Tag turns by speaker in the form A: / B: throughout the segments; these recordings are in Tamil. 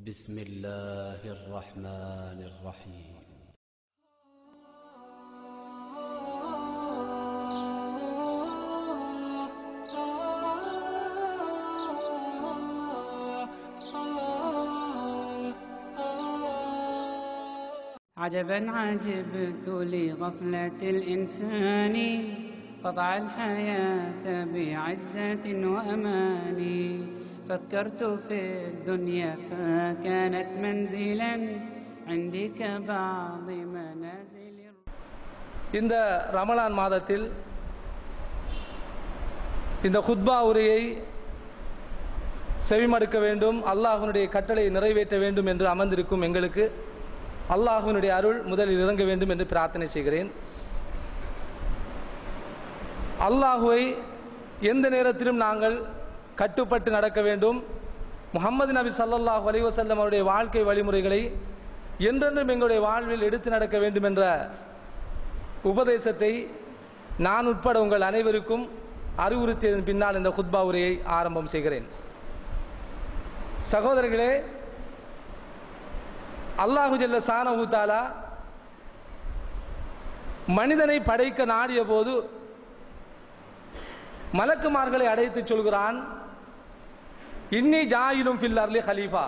A: بسم الله الرحمن الرحيم.
B: عجبا عجبت لغفلة الإنسان قطع الحياة بعزة وأمان فكرت في الدنيا فكانت منزلا عندك بعض منازل.
C: இந்த ரமலான் மாதத்தில் இந்த குத்பா உரையை செவிமடுக்க வேண்டும், அல்லாஹ்வினுடைய கட்டளை நிறைவேற்ற வேண்டும் என்று அமர்ந்திருக்கும் எங்களுக்கு அல்லாஹ்வினுடைய அருள் முதலில் இறங்க வேண்டும் என்று பிரார்த்தனை செய்கிறேன். அல்லாஹ்வை எந்த நேரத்திலும் நாங்கள் கட்டுப்பட்டு நடக்க வேண்டும். முஹம்மது நபி ஸல்லல்லாஹு அலைஹி வஸல்லம் அவருடைய வாழ்க்கை வழிமுறைகளை என்றென்றும் எங்களுடைய வாழ்வில் எடுத்து நடக்க வேண்டும் என்ற உபதேசத்தை நான் உட்பட உங்கள் அனைவருக்கும் அறிவுறுத்தியதன் பின்னால் இந்த குத்பா உரையை ஆரம்பம் செய்கிறேன். சகோதரர்களே, அல்லாஹு ஜல்ல ஷானஹு தஆலா மனிதனை படைக்க நாடிய போது மலக்குமார்களை அழைத்து சொல்கிறான், இன்னி ஜாயிலும் ஃபில் அர்லி ஹலீஃபா,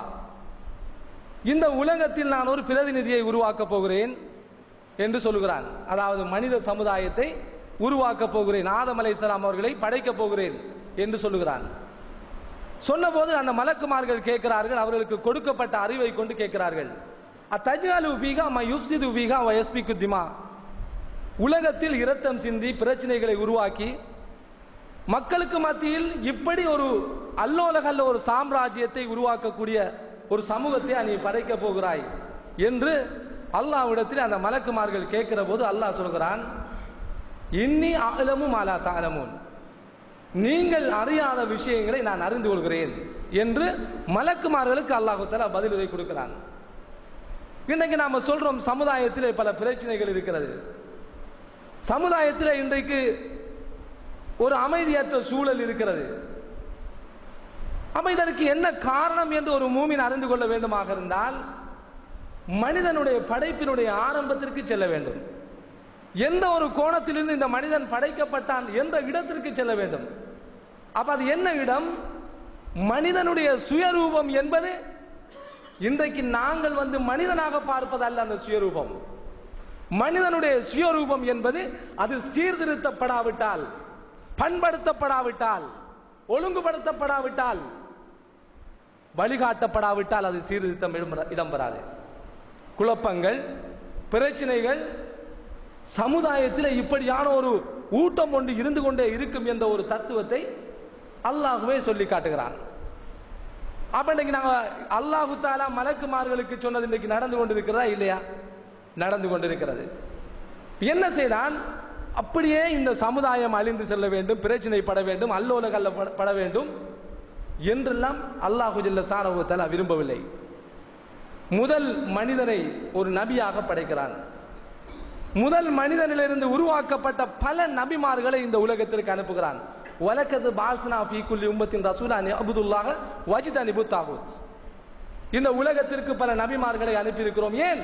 C: இந்த உலகத்தில் நான் ஒரு பிரதிநிதியை உருவாக்கப் போகிறேன் என்று சொல்கிறான். அதாவது மனித சமுதாயத்தை உருவாக்கப் போகிறேன், ஆதம் அலைஹிஸ்ஸலாம் அவர்களை படைக்கப் போகிறேன் என்று சொல்லுகிறான். சொன்னபோது அந்த மலக்குமார்கள் கேட்கிறார்கள், அவர்களுக்கு கொடுக்கப்பட்ட அறிவை கொண்டு கேட்கிறார்கள், அத்தஜ்அலு ஃபீஹா மா யுஃப்ஸிது ஃபீஹா வ யஸ்பிகு திமா, உலகத்தில் இரத்தம் சிந்தி பிரச்சனைகளை உருவாக்கி மக்களுக்கு மத்தியில் இப்படி ஒரு அல்லோலகல்ல ஒரு சாம்ராஜ்யத்தை உருவாக்கக்கூடிய ஒரு சமூகத்தை நீ படைக்க போகிறாய் என்று அல்லாஹ்விடத்தில் அந்த மலக்குமார்கள் கேட்கிற போது அல்லாஹ் சொல்கிறான், இன்னி அஅலமு மா லா தஅலமூன், நீங்கள் அறியாத விஷயங்களை நான் அறிந்து கொள்கிறேன் என்று மலக்குமார்களுக்கு அல்லாஹ் தஆலா பதிலுரை கொடுக்கிறான். இன்றைக்கு நாம சொல்றோம், சமுதாயத்தில் பல பிரச்சனைகள் இருக்கிறது. சமுதாயத்தில் இன்றைக்கு ஒரு அமைதியற்ற சூழல் இருக்கிறது. அப்ப இதற்கு என்ன காரணம் என்று ஒரு மூமின் அறிந்து கொள்ள வேண்டுமாக இருந்தால் மனிதனுடைய படைப்பினுடைய ஆரம்பத்திற்கு செல்ல வேண்டும். எந்த ஒரு கோணத்திலிருந்து இந்த மனிதன் படைக்கப்பட்டான் என்ற இடத்திற்கு செல்ல வேண்டும். அப்ப அது என்ன இடம்? மனிதனுடைய சுயரூபம் என்பது இன்றைக்கு நாங்கள் மனிதனாக பார்ப்பதல்ல. அந்த சுயரூபம், மனிதனுடைய சுயரூபம் என்பது அது சீர்திருத்தப்படாவிட்டால், பண்படுத்தப்படாவிட்டால், ஒழுங்குபடுத்தப்படாவிட்டால், வழிகாட்டப்படாவிட்டால் அது சீர்திருத்தம் இடம்பெறாது. குழப்பங்கள், பிரச்சனைகள் சமுதாயத்தில் இப்படியான ஒரு ஊட்டம் ஒன்று இருந்து கொண்டே இருக்கும் என்ற ஒரு தத்துவத்தை அல்லாஹ்வே சொல்லி காட்டுகிறான். அப்ப இன்னைக்கு நாங்க அல்லாஹு தஆலா மலக்குமார்களுக்கு சொன்னது இன்றைக்கு நடந்து கொண்டிருக்கிறதா இல்லையா? நடந்து கொண்டிருக்கிறது. என்ன செய்தான்? அப்படியே இந்த சமுதாயம் அழிந்து செல்ல வேண்டும், பிரச்சனை பட வேண்டும், அல்லோலகல்ல பட வேண்டும் என்றெல்லாம் அல்லாஹு ஜல்ல ஷானஹு தஆலா விரும்பவில்லை. முதல் மனிதனை ஒரு நபியாக படைக்கிறான். முதல் மனிதனிலிருந்து உருவாக்கப்பட்ட பல நபிமார்களை இந்த உலகத்திற்கு அனுப்புகிறான். வலக்கது பாஸ்னா ஃபீ குல்லி உம்மத்தின் ரசூலா அன் இஅ்புதுல்லாஹ வஜ்தனிபு தாகூத், இந்த உலகத்திற்கு பல நபிமார்களை அனுப்பியிருக்கிறோம். ஏன்?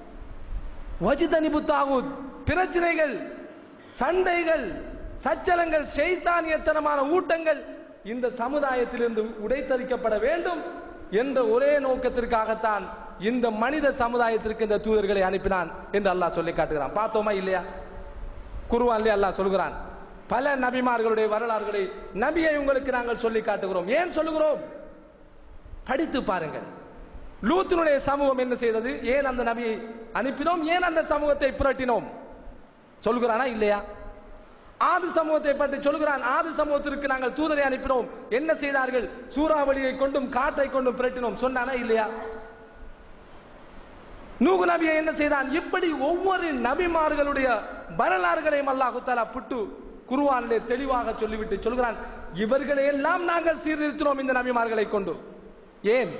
C: வஜ்தனிபு தாகூத், பிரச்சனைகள், சண்டைகள், சச்சலங்கள், ஷைத்தானியத்தனமான ஊட்டங்கள் இந்த சமுதாயத்திலிருந்து உடைத்தறிக்கப்பட வேண்டும் என்ற ஒரே நோக்கத்திற்காகத்தான் இந்த மனித சமுதாயத்திற்கு இந்த தூதர்களை அனுப்பினான் என்று அல்லாஹ் சொல்லி காட்டுகிறான். பார்த்தோமா இல்லையா? குர்ஆனிலே அல்லாஹ் சொல்கிறான், பல நபிமார்களுடைய வரலாறுகளை நபியை உங்களுக்கு நாங்கள் சொல்லி காட்டுகிறோம். ஏன் சொல்லுகிறோம்? படித்து பாருங்கள். லூத்தினுடைய சமூகம் என்ன செய்தது? ஏன் அந்த நபியை அனுப்பினோம்? ஏன் அந்த சமூகத்தை புரட்டினோம்? சொல்கிறானா இல்லையா? ஆது சமூகத்தை பற்றி சொல்கிறான், ஆது சமூகத்திற்கு நாங்கள் தூதரை அனுப்பினோம், என்ன செய்தார்கள்? சூறாவளியை கொண்டும் காற்றை கொண்டும் பிரட்டினோம், சொன்னானா இல்லையா? நூஹ் நபியை என்ன செய்தான்? இப்படி ஒவ்வொரு நபிமார்களுடைய வரலாறுகளையும் அல்லாஹ் தஆலா புட்டு குர்ஆனிலே தெளிவாக சொல்லிவிட்டு சொல்கிறான், இவர்களை எல்லாம் நாங்கள் சீர்திருத்தினோம் இந்த நபிமார்களை கொண்டு. ஏன்?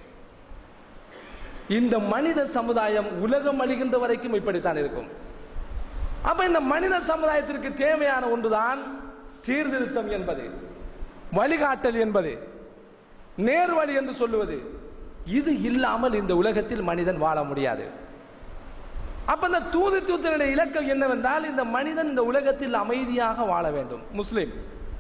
C: இந்த மனித சமுதாயம் உலகம் அழிகின்ற வரைக்கும் இப்படித்தான் இருக்கும். அப்ப இந்த மனித சமுதாயத்திற்கு தேவையான ஒன்றுதான் சீர்திருத்தம் என்பது, வழிகாட்டல் என்பது, நேர்வழி என்று சொல்லுவது. இது இல்லாமல் இந்த உலகத்தில் மனிதன் வாழ முடியாது. அப்ப இந்த தூதுத்துவத்தினுடைய இலக்கம் என்னவென்றால், இந்த மனிதன் இந்த உலகத்தில் அமைதியாக வாழ வேண்டும். முஸ்லிம்,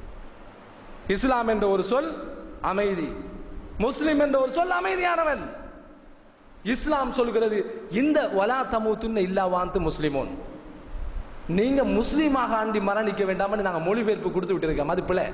C: இஸ்லாம் என்ற ஒரு சொல் அமைதி, முஸ்லிம் என்ற ஒரு சொல் அமைதியானவன். இஸ்லாம் சொல்கிறது இந்த வலா தமூத்துன்ன இல்லா வாந்து முஸ்லிமோன், நீங்க முஸ்லீமாக ஆண்டி மரணிக்க வேண்டாம். நாங்கள் மொழிபெயர்ப்பு கொடுத்து விட்டு இருக்கோம், அது பிள்ளை.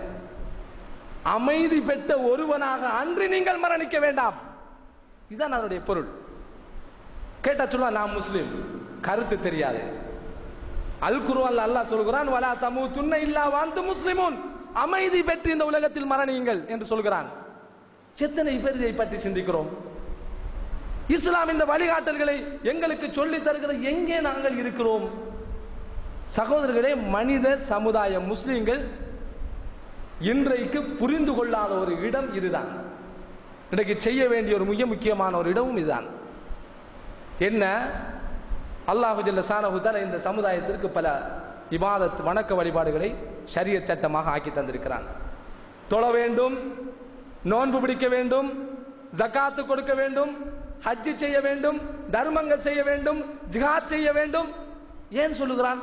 C: அமைதி பெற்ற ஒருவனாக அன்றி நீங்கள் மரணிக்க வேண்டாம், இதுதான் அதனுடைய பொருள். கேட்டா சொல்லுவான் நான் முஸ்லீம், கருத்து தெரியாது. அல் குர்ஆன்ல அல்லாஹ் சொல்கிறான் வலா தமூத்துன்ன இல்லா வாந்து முஸ்லிமூன், அமைதி பெற்று இந்த உலகத்தில் மரணியுங்கள் என்று சொல்கிறான். எத்தனை பேர் இதை பற்றி சிந்திக்கிறோம்? இஸ்லாம் இந்த வழிகாட்டல்களை எங்களுக்கு சொல்லி தருகிற எங்கே நாங்கள் இருக்கிறோம்? சகோதரர்களே, மனித சமுதாயம் முஸ்லிம்கள் இன்றைக்கு புரிந்து கொள்ளாத ஒரு இடம் இதுதான். இன்றைக்கு செய்ய வேண்டிய ஒரு மிக முக்கியமான ஒரு இடமும் இதுதான். என்ன? அல்லாஹு ஜல்ல ஷானஹு தஆலா இந்த சமுதாயத்திற்கு பல இபாதத் வணக்க வழிபாடுகளை ஷரியத் சட்டமாக ஆக்கி தந்திருக்கிறான். தொழ வேண்டும், நோன்பு பிடிக்க வேண்டும், ஜகாத்து கொடுக்க வேண்டும், ஹஜ் செய்ய வேண்டும், தர்மங்கள் செய்ய வேண்டும், ஜிஹாத் செய்ய வேண்டும். ஏன் சொல்லுகிறான்?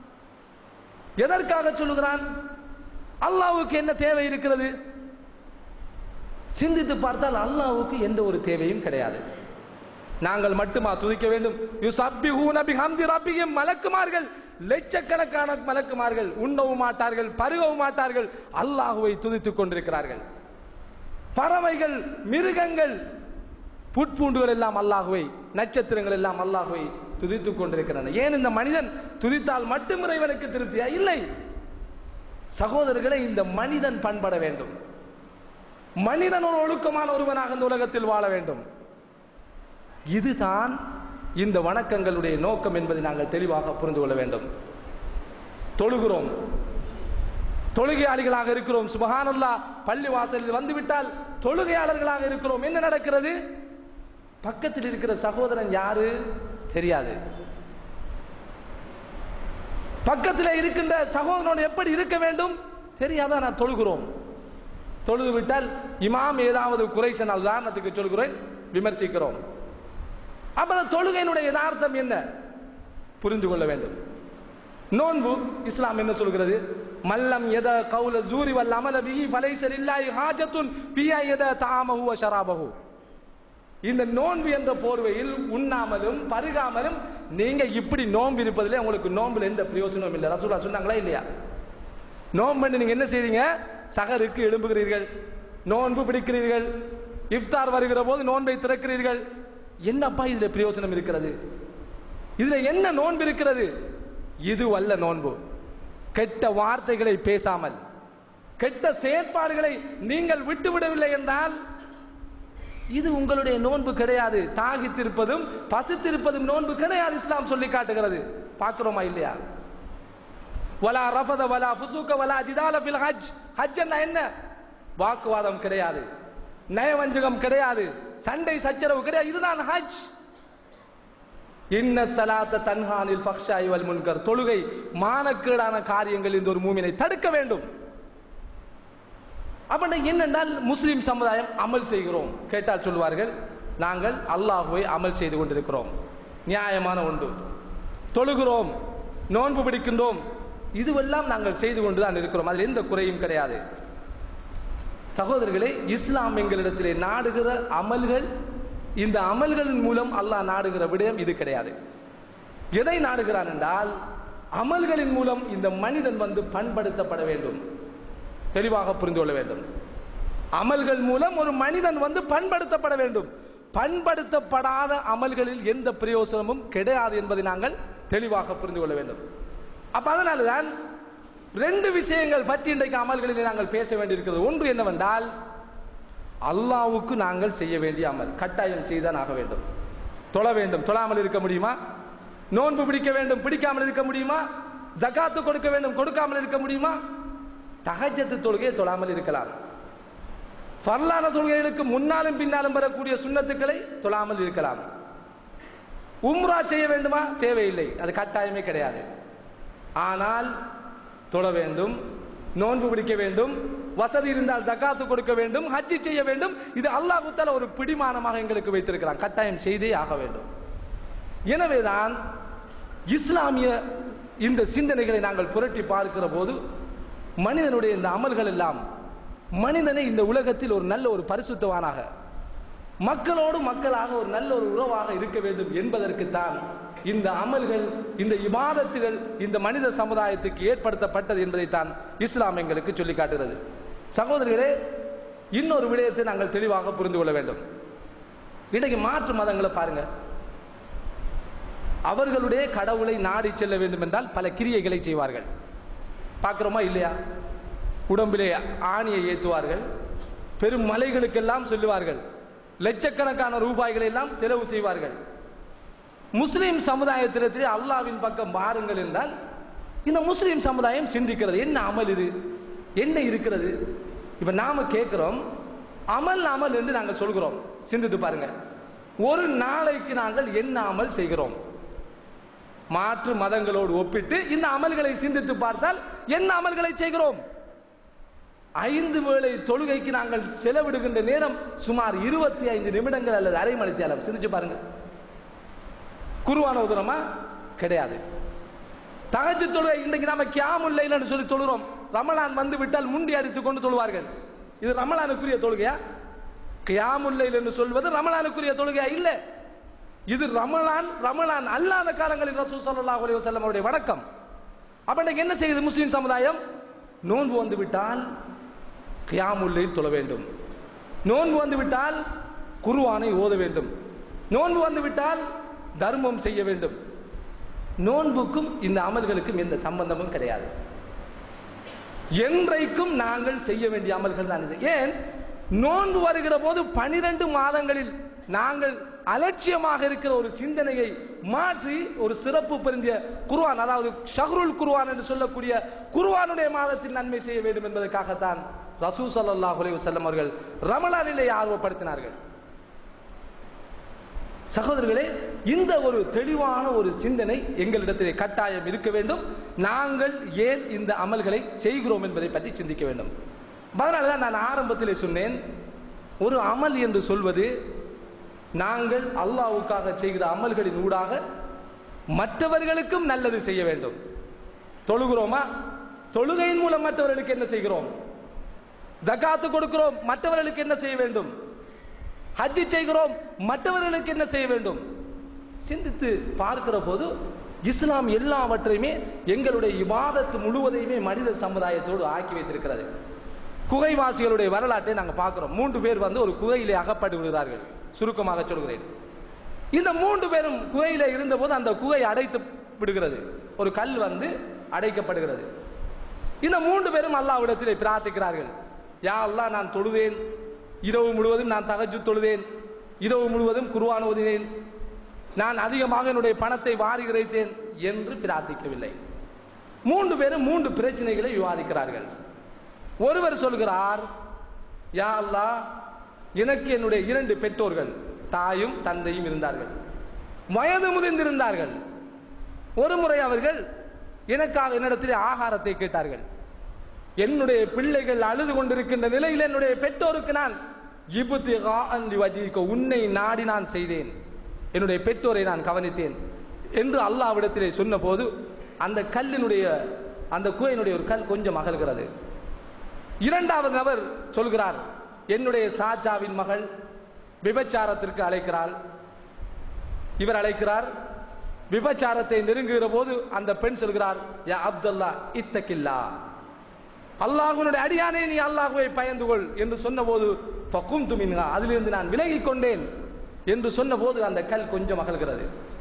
C: எதற்காக சொல்லுகிறான்? அல்லாஹ்வுக்கு என்ன தேவை இருக்கிறது? சிந்தித்து பார்த்தால் அல்லாஹ்வுக்கு எந்த ஒரு தேவையும் கிடையாது. நாங்கள் மட்டுமா துதிக்க வேண்டும்? யுஸப்பிஹூன பிஹம்தி ரப்பிஹிம், மலக்குமார்கள், லட்சக்கணக்கான மலக்குமார்கள் உண்ணவும் மாட்டார்கள், பருகவும் மாட்டார்கள், அல்லாஹ்வை துதித்துக் கொண்டிருக்கிறார்கள். பறவைகள், மிருகங்கள், புட்பூண்டுகள் எல்லாம் அல்லாஹ்வை, நட்சத்திரங்கள் எல்லாம் அல்லாஹ்வை துதித்துக் கொண்டிருக்கிறான். ஏன் இந்த மனிதன் துதித்தால் மட்டும் இறைவனுக்கு திருப்தியா? இல்லை சகோதரர்களை, இந்த மனிதன் பண்பட வேண்டும். மனிதன் ஒரு ஒழுக்கமான ஒருவனாக இந்த உலகத்தில் வாழ வேண்டும். இதுதான் இந்த வணக்கங்களுடைய நோக்கம் என்பதை நாங்கள் தெளிவாக புரிந்து கொள்ள வேண்டும். தொழுகிறோம், தொழுகையாளிகளாக இருக்கிறோம், சுப்ஹானல்லாஹ். பள்ளி வாசலில் வந்துவிட்டால் தொழுகையாளர்களாக இருக்கிறோம். என்ன நடக்கிறது? பக்கத்தில் இருக்கிற சகோதரன் யாரு தெரியாது. பக்கத்தில் இருக்கின்ற சகோதரனோடு எப்படி இருக்க வேண்டும் தெரியாத நான் தொழுகிறோம். தொழுது விட்டால் இமாம் ஏதாவது குறை சொன்னால், உதாரணத்துக்கு சொல்கிறேன், விமர்சிக்கிறோம். அப்ப தொழுகையினுடைய யதார்த்தம் என்ன புரிந்து கொள்ள வேண்டும். நோன்பு இஸ்லாம் என்ன சொல்கிறது? மல்லம் யத கௌல ஜூரி வல் அமல பிஹி ஃபலைஸ லில்லாஹி ஹாஜத்துன் ஃபியா யத தஆமஹு வ ஷராபஹு. இந்த நோன்பு என்ற போர்வையில் உண்ணாமலும் பருகாமலும் நீங்க இப்படி நோன்பு இருப்பதிலே உங்களுக்கு நோன்புல எந்த பிரயோஜனமும் இல்லை. ரசூலுல்லாஹ் சொன்னாங்களா இல்லையா? நோன்பு நீங்க என்ன செய்றீங்க? சஹருக்கு எழும்புகிறீர்கள், நோன்பு பிடிக்கிறீர்கள், இஃப்தார் வருகிற போது நோன்பை திறக்கிறீர்கள். என்னப்பா இதுல பிரயோஜனம் இருக்கிறது? இதுல என்ன நோன்பு இருக்கிறது? இது அல்ல நோன்பு. கெட்ட வார்த்தைகளை பேசாமல், கெட்ட செயற்பாடுகளை நீங்கள் விட்டுவிடவில்லை என்றால் இது உங்களுடைய நோன்பு கிடையாது. தாகித்திருப்பதும் பசித்திருப்பதும் நோன்பு கிடையாது. இஸ்லாம் சொல்லி காட்டுகிறது. பார்க்கிறோமா இல்லையா? வலா ரஃபத வலா ஃபுசூக வலா ஜிதால ஃபில் ஹஜ். ஹஜ் என்ன? வாக்குவாதம் கிடையாது, நயவஞ்சகம் கிடையாது, சண்டை சச்சரவு கிடையாது. இதுதான் ஹஜ். இன்ன ஸலாத்த தன்ஹா அனில் ஃபஹ்ஷாஇ வல் முன்கர். தொழுகை மானக்கேடான காரியங்கள் இந்த ஒரு மூமினை தடுக்க வேண்டும். அப்ப என்னென்றால் முஸ்லிம் சமுதாயம் அமல் செய்கிறோம். கேட்டால் சொல்வார்கள் நாங்கள் அல்லாஹ்வை அமல் செய்து கொண்டிருக்கிறோம், நியாயமான ஒன்று. தொழுகிறோம், நோன்பு பிடிக்கின்றோம், இதுவெல்லாம் நாங்கள் செய்து கொண்டுதான் இருக்கிறோம், அதில் எந்த குறையும் கிடையாது. சகோதரர்களே, இஸ்லாம் எங்களிடத்திலே நாடுகிற அமல்கள், இந்த அமல்களின் மூலம் அல்லாஹ் நாடுகிற விடயம் இது கிடையாது. எதை நாடுகிறான் என்றால், அமல்களின் மூலம் இந்த மனிதன் பண்படுத்தப்பட வேண்டும். தெளிவாக புரிந்து கொள்ள வேண்டும். அமல்கள் மூலம் ஒரு மனிதன் பண்படுத்தப்பட வேண்டும். பண்படுத்தப்படாத அமல்களில் எந்த பிரயோசனமும் கிடையாது என்பதை நாங்கள் தெளிவாக புரிந்து கொள்ள வேண்டும். அப்ப அதனால்தான் ரெண்டு விஷயங்கள் பற்றி இன்றைக்கு அமல்களில் நாங்கள் பேச வேண்டியிருக்கிறது. ஒன்று என்னவென்றால், அல்லாஹ்வுக்கு நாங்கள் செய்ய வேண்டிய அமல் கட்டாயம் செய்தான் ஆக வேண்டும். தொழ வேண்டும், தொழாமல் இருக்க முடியுமா? நோன்பு பிடிக்க வேண்டும், பிடிக்காமல் இருக்க முடியுமா? ஜகாத்து கொடுக்க வேண்டும், கொடுக்காமல் இருக்க முடியுமா? தஹஜ்ஜத் தொழுகையை தொழாமல் இருக்கலாம். ஃபர்லான தொழுகைகளுக்கு முன்னாலும் பின்னாலும் வரக்கூடிய சுன்னத்துக்களை தொழாமல் இருக்கலாம். உம்ரா செய்ய வேண்டுமா? தேவையில்லை, அது கட்டாயமே கிடையாது. ஆனால் தொழ வேண்டும், நோன்பு பிடிக்க வேண்டும், வசதி இருந்தால் ஜகாத்து கொடுக்க வேண்டும், ஹஜ்ஜி செய்ய வேண்டும். இது அல்லாஹ் தஆலா ஒரு பிடிமானமாக எங்களுக்கு வைத்திருக்கிறான். கட்டாயம் செய்தே ஆக வேண்டும். எனவேதான் இஸ்லாமிய இந்த சிந்தனைகளை நாங்கள் புரட்டி பார்க்கிற போது மனிதனுடைய இந்த அமல்கள் எல்லாம் மனிதனை இந்த உலகத்தில் ஒரு நல்ல ஒரு பரிசுத்தவானாக, மக்களோடு மக்களாக ஒரு நல்ல ஒரு உறவாக இருக்க வேண்டும் என்பதற்குத்தான் இந்த அமல்கள், இந்த இபாதத்துகள் இந்த மனித சமுதாயத்துக்கு ஏற்படுத்தப்பட்டது என்பதைத்தான் இஸ்லாம் எங்களுக்கு சொல்லி காட்டுகிறது. சகோதரர்களே, இன்னொரு விடயத்தை நாங்கள் தெளிவாக புரிந்து கொள்ள வேண்டும். இன்றைக்கு மாற்று மதங்களை பாருங்க, அவர்களுடைய கடவுளை நாடி செல்ல வேண்டும் என்றால் பல கிரியைகளை செய்வார்கள். பார்க்கிறோமா இல்லையா? உடம்பிலே ஆணியை ஏற்றுவார்கள், பெரும் மலைகளுக்கெல்லாம் சொல்லுவார்கள், லட்சக்கணக்கான ரூபாய்களை எல்லாம் செலவு செய்வார்கள். முஸ்லிம் சமுதாயத்திலே அல்லாஹ்வின் பக்கம் பாருங்கள் என்றால் இந்த முஸ்லிம் சமுதாயம் சிந்திக்கிறது, என்ன அமல் இது, என்ன இருக்கிறது? இப்ப நாம கேட்கிறோம், அமல் அமல் என்று நாங்கள் சொல்கிறோம். சிந்தித்து பாருங்க, ஒரு நாளைக்கு நாங்கள் என்ன அமல் செய்கிறோம்? மாற்று மதங்களோடு ஒப்பிட்டு இந்த அமல்களை சிந்தித்து பார்த்தால் என்ன அமல்களை செய்கிறோம்? 5 வேளை தொழுகைக்கு நாங்கள் செலவிடுகின்ற நேரம் சுமார் 25 நிமிடங்கள் அல்லது அரை மணி நேரம். சிந்திச்சு பாருங்க. குர்ஆன் ஓதுறோமா? கிடையாது. தஹஜ்ஜுத் தொழுகை இன்றைக்கு நாம கியாமுல் லைல்னு சொல்லி தொழுகிறோம். ரமலான் வந்து விட்டால் முண்டி அடித்துக் கொண்டு தொழுவார்கள். இது ரமலானுக்குரிய தொழுகையா? கியாமுல் லைல் என்று சொல்வது ரமலானுக்குரிய தொழுகையா? இல்ல. இது ரமலான் அல்லாத காலங்களில் ரசூல் ஸல்லல்லாஹு அலைஹி வஸல்லம் அவருடைய வணக்கம். அப்ப இன்னைக்கு என்ன செய்யுது முஸ்லிம் சமுதாயம்? நோன்பு வந்து விட்டால் கியாமுல் லைல் தொழ வேண்டும், நோன்பு வந்து விட்டால் குர்ஆனை ஓத வேண்டும், நோன்பு வந்து விட்டால் தர்மம் செய்ய வேண்டும். நோன்புக்கும் இந்த அமல்களுக்கும் எந்த சம்பந்தமும் கிடையாது. என்றைக்கும் நாங்கள் செய்ய வேண்டிய அமல்கள் தான் இது. ஏன் நோன்பு வருகிற போது 12 மாதங்களில் நாங்கள் அலட்சியமாக இருக்கிற ஒரு சிந்தனையை மாற்றி ஒரு சிறப்பு பொருந்திய குர்ஆன், அதாவது ஷஹ்ருல் குர்ஆன் என்று சொல்லக்கூடிய குர்ஆனுடைய மாதத்தில் நன்மை செய்ய வேண்டும் என்பதற்காகத்தான் ரசூல் ஸல்லல்லாஹு அலைஹி வஸல்லம் அவர்கள் ரமலானிலே ஆர்வப்படுத்தினார்கள். சகோதரர்களே, இந்த ஒரு தெளிவான ஒரு சிந்தனை எங்களிடத்திலே கட்டாயம் இருக்க வேண்டும். நாங்கள் ஏன் இந்த அமல்களை செய்கிறோம் என்பதை பற்றி சிந்திக்க வேண்டும். அதனால்தான் நான் ஆரம்பத்திலே சொன்னேன், ஒரு அமல் என்று சொல்வது நாங்கள் அல்லாஹ்வுக்காக செய்கிற அமல்களின் ஊடாக மற்றவர்களுக்கும் நல்லது செய்ய வேண்டும். தொழுகிறோமா? தொழுகையின் மூலம் மற்றவர்களுக்கு என்ன செய்கிறோம்? ஜகாத்து கொடுக்கிறோம், மற்றவர்களுக்கு என்ன செய்ய வேண்டும்? ஹஜ்ஜி செய்கிறோம், மற்றவர்களுக்கு என்ன செய்ய வேண்டும்? சிந்தித்து பார்க்கிற போது இஸ்லாம் எல்லாவற்றையுமே எங்களுடைய இபாதத்து முழுவதையுமே மனித சமுதாயத்தோடு ஆக்கி வைத்திருக்கிறது. குகைவாசிகளுடைய வரலாற்றை நாங்கள் பார்க்கிறோம். 3 பேர் வந்து ஒரு குகையிலே அகப்பட்டு விடுகிறார்கள். சுருக்கமாக சொல்கிறேன். இந்த 3 பேரும் குகையிலே இருந்தபோது அந்த குகை அடைத்து விடுகிறது, ஒரு கல் வந்து அடைக்கப்படுகிறது. இந்த 3 பேரும் அல்லாஹ்விடத்திலே பிரார்த்திக்கிறார்கள், யா அல்லாஹ், நான் தொழுதேன், இரவு முழுவதும் நான் தஹஜ்ஜுத் தொழுதேன், இரவு முழுவதும் குர்ஆன் ஓதினேன், நான் அதிகமாக என்னுடைய பணத்தை வாரி இறைத்தேன் என்று பிரார்த்திக்கவில்லை. 3 பேரும் 3 பிரச்சனைகளை விவாதிக்கிறார்கள். ஒருவர் சொல்கிறார், யா அல்லாஹ், எனக்கு என்னுடைய 2 பெற்றோர்கள், தாயும் தந்தையும் இருந்தார்கள், வயது முதிர்ந்திருந்தார்கள். ஒரு முறை அவர்கள் எனக்காக என்னிடத்திலே ஆகாரத்தை கேட்டார்கள். என்னுடைய பிள்ளைகள் அழுது கொண்டிருக்கின்ற நிலையில் என்னுடைய பெற்றோருக்கு நான் உன்னை நாடி நான் செய்தேன், என்னுடைய பெற்றோரை நான் கவனித்தேன் என்று அல்லாஹ்விடத்திலே சொன்ன போது அந்த கல்லினுடைய, அந்த குகையினுடைய ஒரு கல் கொஞ்சம் அகல்கிறது. 2வது நபர் சொல்கிறார், என்னுடைய சாச்சாவின் மகள் விபச்சாரத்திற்கு அழைக்கிறாள், இவர் அழைக்கிறார். விபச்சாரத்தை நெருங்குகிற போது அந்த பெண் சொல்கிறார், யா அப்துல்லா இத்தகில்லா, அல்லாஹ்வுடைய அடியானே நீ அல்லாஹ்வை பயந்து கொள் என்று சொன்னபோது ஃபகும்து மின்ஹா, அதிலிருந்து நான் விலகிக் கொண்டேன் என்று சொன்னபோது அந்த கல் கொஞ்சம் அகல்கிறது.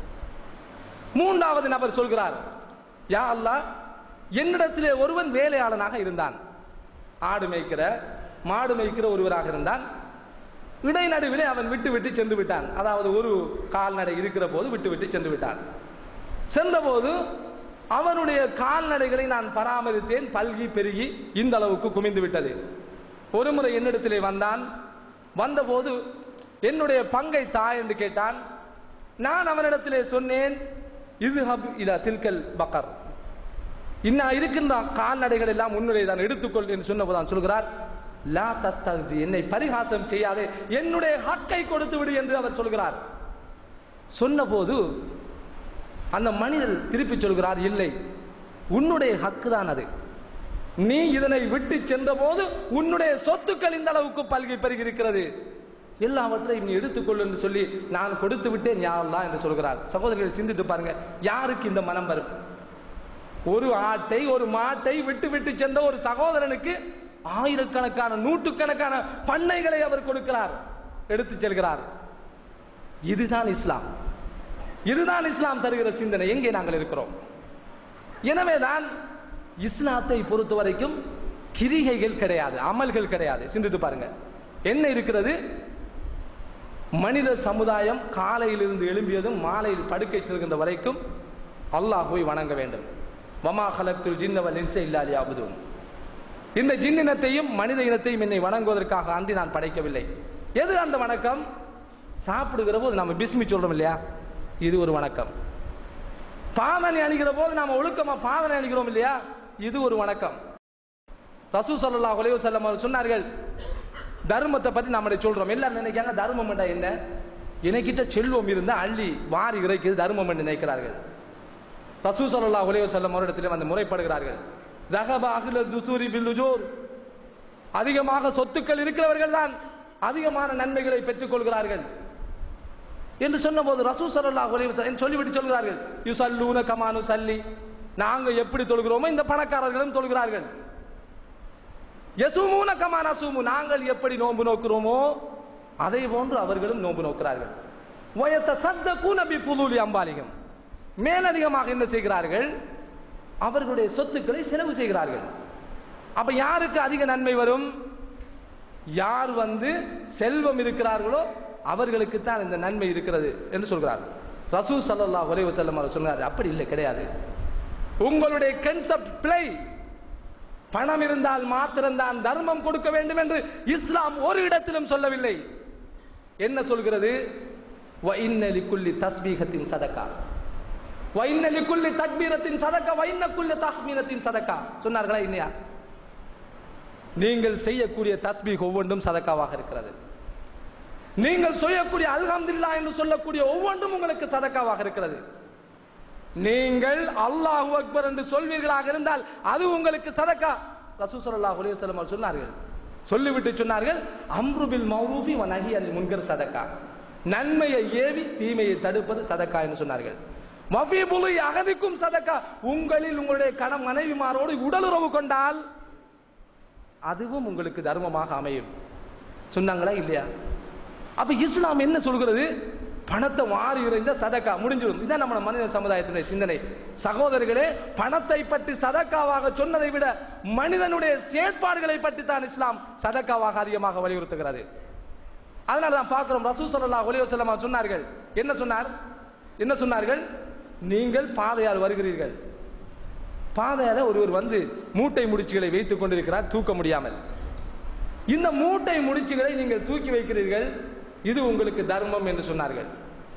C: 3வது நபர் சொல்கிறார், யா அல்லாஹ், என்னிடத்திலே ஒருவன் வேலையாளனாக இருந்தான், ஆடு மேய்க்கிற மாடு மேய்க்கிற ஒருவராக இருந்தான். இடைநடுவிலே அவன் விட்டு சென்று விட்டான். அதாவது ஒரு கால்நடை இருக்கிற போது விட்டு சென்று விட்டான். சென்றபோது அவனுடைய கால்நடைகளை நான் பராமரித்தேன், பல்கி பெருகி இந்த அளவுக்கு குமிந்து விட்டது. ஒரு முறை என்னிடத்திலே வந்தான். வந்தபோது என்னுடைய பங்கை தா என்று கேட்டான். நான் அவனிடத்திலே சொன்னேன், இத்ஹப் இலா தில்கல் பக்கர், இன்ன இருக்கின்ற கால்நடைகள் எல்லாம் உன்னுடைய தான் எடுத்துக்கொள் என்று சொன்னபோது சொல்கிறார், லா தஸ்தஹ்சி, என்னை பரிகாசம் செய்யாதே, என்னுடைய ஹக்கை கொடுத்து விடு என்று அவர் சொல்கிறார். சொன்னபோது அந்த மனிதர் திருப்பி சொல்கிறார், இல்லை, உன்னுடைய ஹக்கு தான் அது. நீ இதனை விட்டு சென்ற போது உன்னுடைய சொத்துக்கள் இந்த அளவுக்கு பல்கி பெருகி இருக்கிறது, எல்லாவற்றையும் நீ எடுத்துக்கொள் என்று சொல்லி நான் கொடுத்து விட்டேன் யா அல்லாஹ் என்று சொல்கிறார். சகோதரர்கள் சிந்தித்து பாருங்க, யாருக்கு இந்த மனம் வரும்? ஒரு ஆட்டை ஒரு மாட்டை விட்டு விட்டு சென்ற ஒரு சகோதரனுக்கு ஆயிரக்கணக்கான நூற்றுக்கணக்கான பண்ணைகளை அவர் கொடுக்கிறார், எடுத்து செல்கிறார். இதுதான் இஸ்லாம், இதுதான் இஸ்லாம் தருகிற சிந்தனை. எங்கே நாங்கள் இருக்கிறோம்? எனவேதான் இஸ்லாத்தை பொறுத்த வரைக்கும் கிரிகைகள் கிடையாது, அமல்கள் கிடையாது. சிந்தித்து பாருங்க, என்ன இருக்கிறது? மனித சமுதாயம் காலையிலிருந்து எழும்பியதும் மாலையில் படுக்கை செல்கின்ற வரைக்கும் அல்லாஹ்வை வணங்க வேண்டும். வமா ஹலக்துல் ஜின்ன வல் இன்ஸ இல்லா லியஅபுதூன். இந்த ஜின் இனத்தையும் மனித இனத்தையும் என்னை வணங்குவதற்காக அன்றி நான் படைக்கவில்லை. எது அந்த வணக்கம்? சாப்பிடுகிற போது நாம பிஸ்மி சொல்றோம் இல்லையா, இது ஒரு வணக்கம். பாதனை அணிகிற போது நாம ஒழுக்கமா பாதனை அணிகிறோம் இல்லையா, இது ஒரு வணக்கம். ரசூல் ஸல்லல்லாஹு அலைஹி வஸல்லம் அவர்கள் சொன்னார்கள், தர்மத்தை பற்றி நம்ம சொல்றோம். எல்லாரும் நினைக்காங்க தர்மம் என்றா என்ன, எனக்கிட்ட செல்வம் இருந்தா அள்ளி வாரி இறைக்கிறது தர்மம் என்று நினைக்கிறார்கள். ரசூல் ஸல்லல்லாஹு அலைஹி வஸல்லம் அவரிடத்திலே வந்து முறைப்படுகிறார்கள், தஹப அஹ்லு துஸூரி பில் உஜூர், அதிகமாக சொத்துக்கள் இருக்கிறவர்கள் தான் அதிகமான நன்மைகளை பெற்றுக் கொள்கிறார்கள் என்று சொன்னபோது ரசூல் ஸல்லல்லாஹு அலைஹி வஸல்லம் சொல்லிவிட்டு சொல்கிறார்கள், யுஸல்லூன கமா நுஸல்லி, நாங்க எப்படி தொழுகிறோமோ இந்த பணக்காரர்களும் தொழுகிறார்கள். யஸூமூன கமா நஸூமு, நாங்கள் எப்படி நோன்பு நோக்கிறோமோ அதே போன்று அவர்களும் நோன்பு நோக்கிறார்கள். வயதஸத்தகூன பிஃபுலூலி அம்வாலிஹிம், மேலதிகமாக என்ன செய்கிறார்கள்? அவர்களுடைய சொத்துக்களை செலவு செய்கிறார்கள். அப்ப யாருக்கு அதிக நன்மை வரும்? யார் செல்வம் இருக்கிறார்களோ அவர்களுக்கு தான் இந்த நன்மை இருக்கிறது என்று சொல்கிறார் ரசூல் ஸல்லல்லாஹு அலைஹி வஸல்லம் அவர் சொன்னார். அப்படி இல்லை, கிடையாது. உங்களுடைய கான்செப்ட் பிழை. பணம் இருந்தால் மாத்திரம்தான் தர்மம் கொடுக்க வேண்டும் என்று இஸ்லாம் ஒரு இடத்திலும் சொல்லவில்லை. என்ன சொல்கிறது? வ இன்ன லிகுல்லி தஸ்பீஹத்தின் சதகா வ இன்ன லிகுல்லி தக்பீரத்தின் சதகா வ இன்ன குல்லி தஹ்மீனத்தின் சதகா சொன்னார்களா இல்லையா? நீங்கள் செய்யக்கூடிய தஸ்பீஹ் ஒவ்வொன்றும் சதகாவாக இருக்கிறது. நீங்கள் செய்யக்கூடிய அல்ஹம்துலில்லாஹ் என்று சொல்லக்கூடிய ஒவ்வொன்றும் உங்களுக்கு சதகாவாக இருக்கிறது. நீங்கள் அல்லாஹு அக்பர் என்று சொல்வீர்களாக இருந்தால் அது உங்களுக்கு சதகா. ரசூல் ஸல்லல்லாஹு அலைஹி வஸல்லம் சொன்னார்கள், சொல்லிவிட்டு சொன்னார்கள், அம்ரு பில் மஅரூஃபி வ நஹி அனில் முன்கர் சதகா, நன்மையை ஏவி தீமையை தடுப்பது சதகா என்று சொன்னார்கள். வஃபீ புலி அகதிக்கும் சதகா, உங்களில் உங்களுடைய கணவன் மனைவிமாரோடு உடலுறவு கொண்டால் அதுவும் உங்களுக்கு தர்மமாக அமையும் சொன்னாங்களா இல்லையா? அப்ப இஸ்லாம் என்ன சொல்கிறது? பணத்தை வாரி இறைந்த சதக்கா முடிஞ்சிடும். இதான் நம்ம மனித சமுதாயத்தினுடைய சிந்தனை. சகோதரர்களே, பணத்தை பற்றி சதக்காவாக சொன்னதை விட மனிதனுடைய செயற்பாடுகளை பற்றி தான் இஸ்லாம் சதக்காவாக அதிகமாக வலியுறுத்துகிறது. அதனால தான் பார்க்கிறோம், ரசூல் ஸல்லல்லாஹு அலைஹி வஸல்லம் சொன்னார்கள், என்ன சொன்னார்கள்? நீங்கள் பாதையால் வருகிறீர்கள், பாதையால ஒருவர் மூட்டை முடிச்சுகளை வைத்துக் கொண்டிருக்கிறார் தூக்க முடியாமல், இந்த மூட்டை முடிச்சுகளை நீங்கள் தூக்கி வைக்கிறீர்கள், இது உங்களுக்கு தர்மம் என்று சொன்னார்கள்.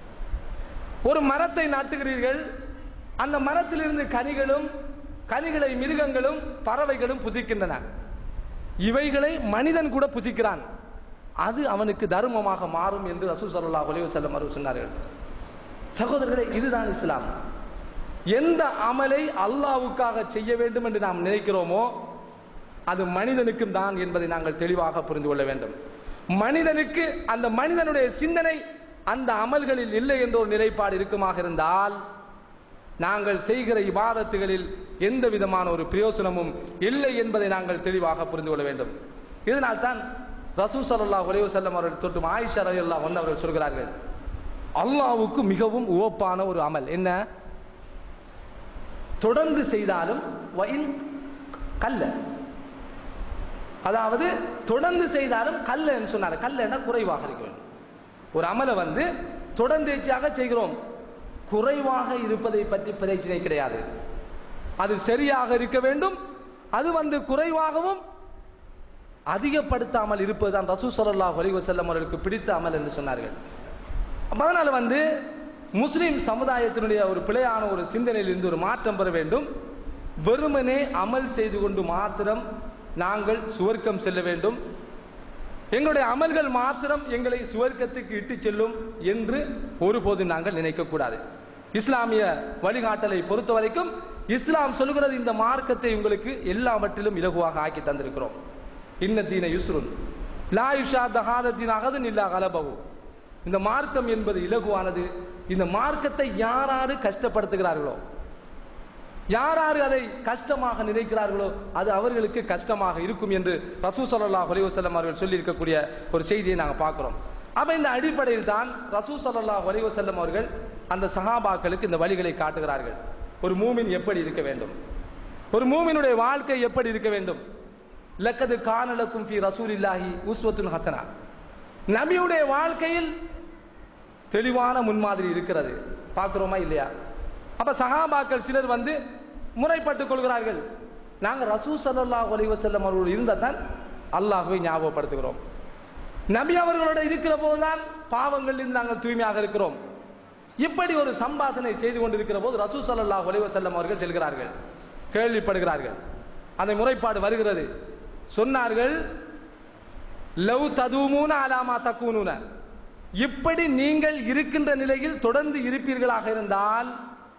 C: ஒரு மரத்தை நாட்டுகிறீர்கள், அந்த மரத்திலிருந்து கனிகளை மிருகங்களும் பறவைகளும் புசிக்கின்றன, இவைகளை மனிதன் கூட புசிக்கிறான், அது அவனுக்கு தர்மமாக மாறும் என்று ரசூல் ஸல்லல்லாஹு அலைஹி வஸல்லம் அவர்கள் சொன்னார்கள். சகோதரர்களே, இதுதான் இஸ்லாம். எந்த அமலை அல்லாஹ்வுக்காக செய்ய வேண்டும் என்று நாம் நினைக்கிறோமோ அது மனிதனுக்கும் தான் என்பதை நாங்கள் தெளிவாக புரிந்து கொள்ள வேண்டும். மனிதனுக்கு அந்த மனிதனுடைய சிந்தனை அந்த அமல்களில் இல்லை என்ற ஒரு நிலைப்பாடு இருக்குமாக இருந்தால் நாங்கள் செய்கிற இபாதத்துகளில் எந்த விதமான ஒரு பிரயோசனமும் இல்லை என்பதை நாங்கள் தெளிவாக புரிந்து கொள்ள வேண்டும். இதனால் தான் ரசூல் ஸல்லல்லாஹு அலைஹி வஸல்லம் அவர்கள் தொட்டும் ஆயிஷா ரலியல்லாஹு அன்ஹா அவர்கள் சொல்கிறார்கள், அல்லாஹ்வுக்கு மிகவும் உவப்பான ஒரு அமல் என்ன? தொடர்ந்து செய்தாலும் கல்ல, அதாவது தொடர்ந்து செய்தாலும் கல்ல என்று சொன்னார். கல்லன்னா குறைவாக இருக்க வேண்டும். ஒரு அமலை தொடர்ந்தேச்சியாக செய்கிறோம், குறைவாக இருப்பதை பற்றி பிரச்சனை கிடையாது, அது சரியாக இருக்க வேண்டும். அது குறைவாகவும் அதிகப்படுத்தாமல் இருப்பதுதான் ரசூல் ஸல்லல்லாஹு அலைஹி வஸல்லம் அவர்களுக்கு பிடித்த அமல் என்று சொன்னார்கள். அதனால முஸ்லிம் சமுதாயத்தினுடைய ஒரு பிழையான ஒரு சிந்தனையில் இருந்து ஒரு மாற்றம் பெற வேண்டும். வெறுமனே அமல் செய்து கொண்டு மாத்திரம் நாங்கள் சுவர்க்கம் செல்ல வேண்டும், எங்களுடைய அமல்கள் மாத்திரம் எங்களை சுவர்க்கத்துக்கு இட்டு செல்லும் என்று ஒருபோதும் நாங்கள் நினைக்க கூடாது. இஸ்லாமிய வழிகாட்டலை பொறுத்த வரைக்கும் இஸ்லாம் சொல்கிறது, இந்த மார்க்கத்தை உங்களுக்கு எல்லாவற்றிலும் இலகுவாக ஆக்கி தந்திருக்கிறோம். இன்னதீன யுஸ்ருன் லா யுஷாத ஹாததீன் அகதுன் இல்லா கலபஹு. இந்த மார்க்கம் என்பது இலகுவானது. இந்த மார்க்கத்தை யாராரு கஷ்டப்படுத்துகிறார்களோ, யாராரு அதை கஷ்டமாக நினைக்கிறார்களோ அது அவர்களுக்கு கஷ்டமாக இருக்கும் என்று ரசூல் ஸல்லல்லாஹு அலைஹி வஸல்லம் அவர்கள் சொல்லி இருக்கக்கூடிய ஒரு செய்தியை நாங்கள் பார்க்கிறோம். அப்ப இந்த அடிப்படையில் தான் ரசூல் ஸல்லல்லாஹு அலைஹி வஸல்லம் அவர்கள் அந்த சஹாபாக்களுக்கு இந்த வழிகளை காட்டுகிறார்கள். ஒரு மூமின் எப்படி இருக்க வேண்டும், ஒரு மூமினுடைய வாழ்க்கை எப்படி இருக்க வேண்டும். லக்கது கான லக்கும் ஃபீ ரசூலில்லாஹி உஸ்வத்துன் ஹஸனா. நபியுடைய வாழ்க்கையில் தெளிவான முன்மாதிரி இருக்கிறது. பார்க்கிறோமா இல்லையா? அப்ப சஹாபாக்கள் சிலர் வந்து முறைப்பட்டுக் கொள்கிறார்கள், நாங்க ரசூல் ஸல்லல்லாஹு அலைஹி வஸல்லம் அவர்கள் இருந்தால் தான் அல்லாஹ்வை ஞாபகப்படுத்துகிறோம், நபி அவர்களோட இருக்கிற போதுதான் பாவங்களில் நாங்கள் தூய்மையாக இருக்கிறோம். இப்படி ஒரு சம்பாஷணை செய்து கொண்டிருக்கிற போது ரசூல் ஸல்லல்லாஹு அலைஹி வஸல்லம் அவர்கள் செல்கிறார்கள், கேள்விப்படுகிறார்கள். அந்த முறைப்பாடு வருகிறது. சொன்னார்கள், லவ் ததூமூன அலாமா தக்கூனூன, இப்படி நீங்கள் இருக்கின்ற நிலையில் தொடர்ந்து இருப்பீர்களாக இருந்தால்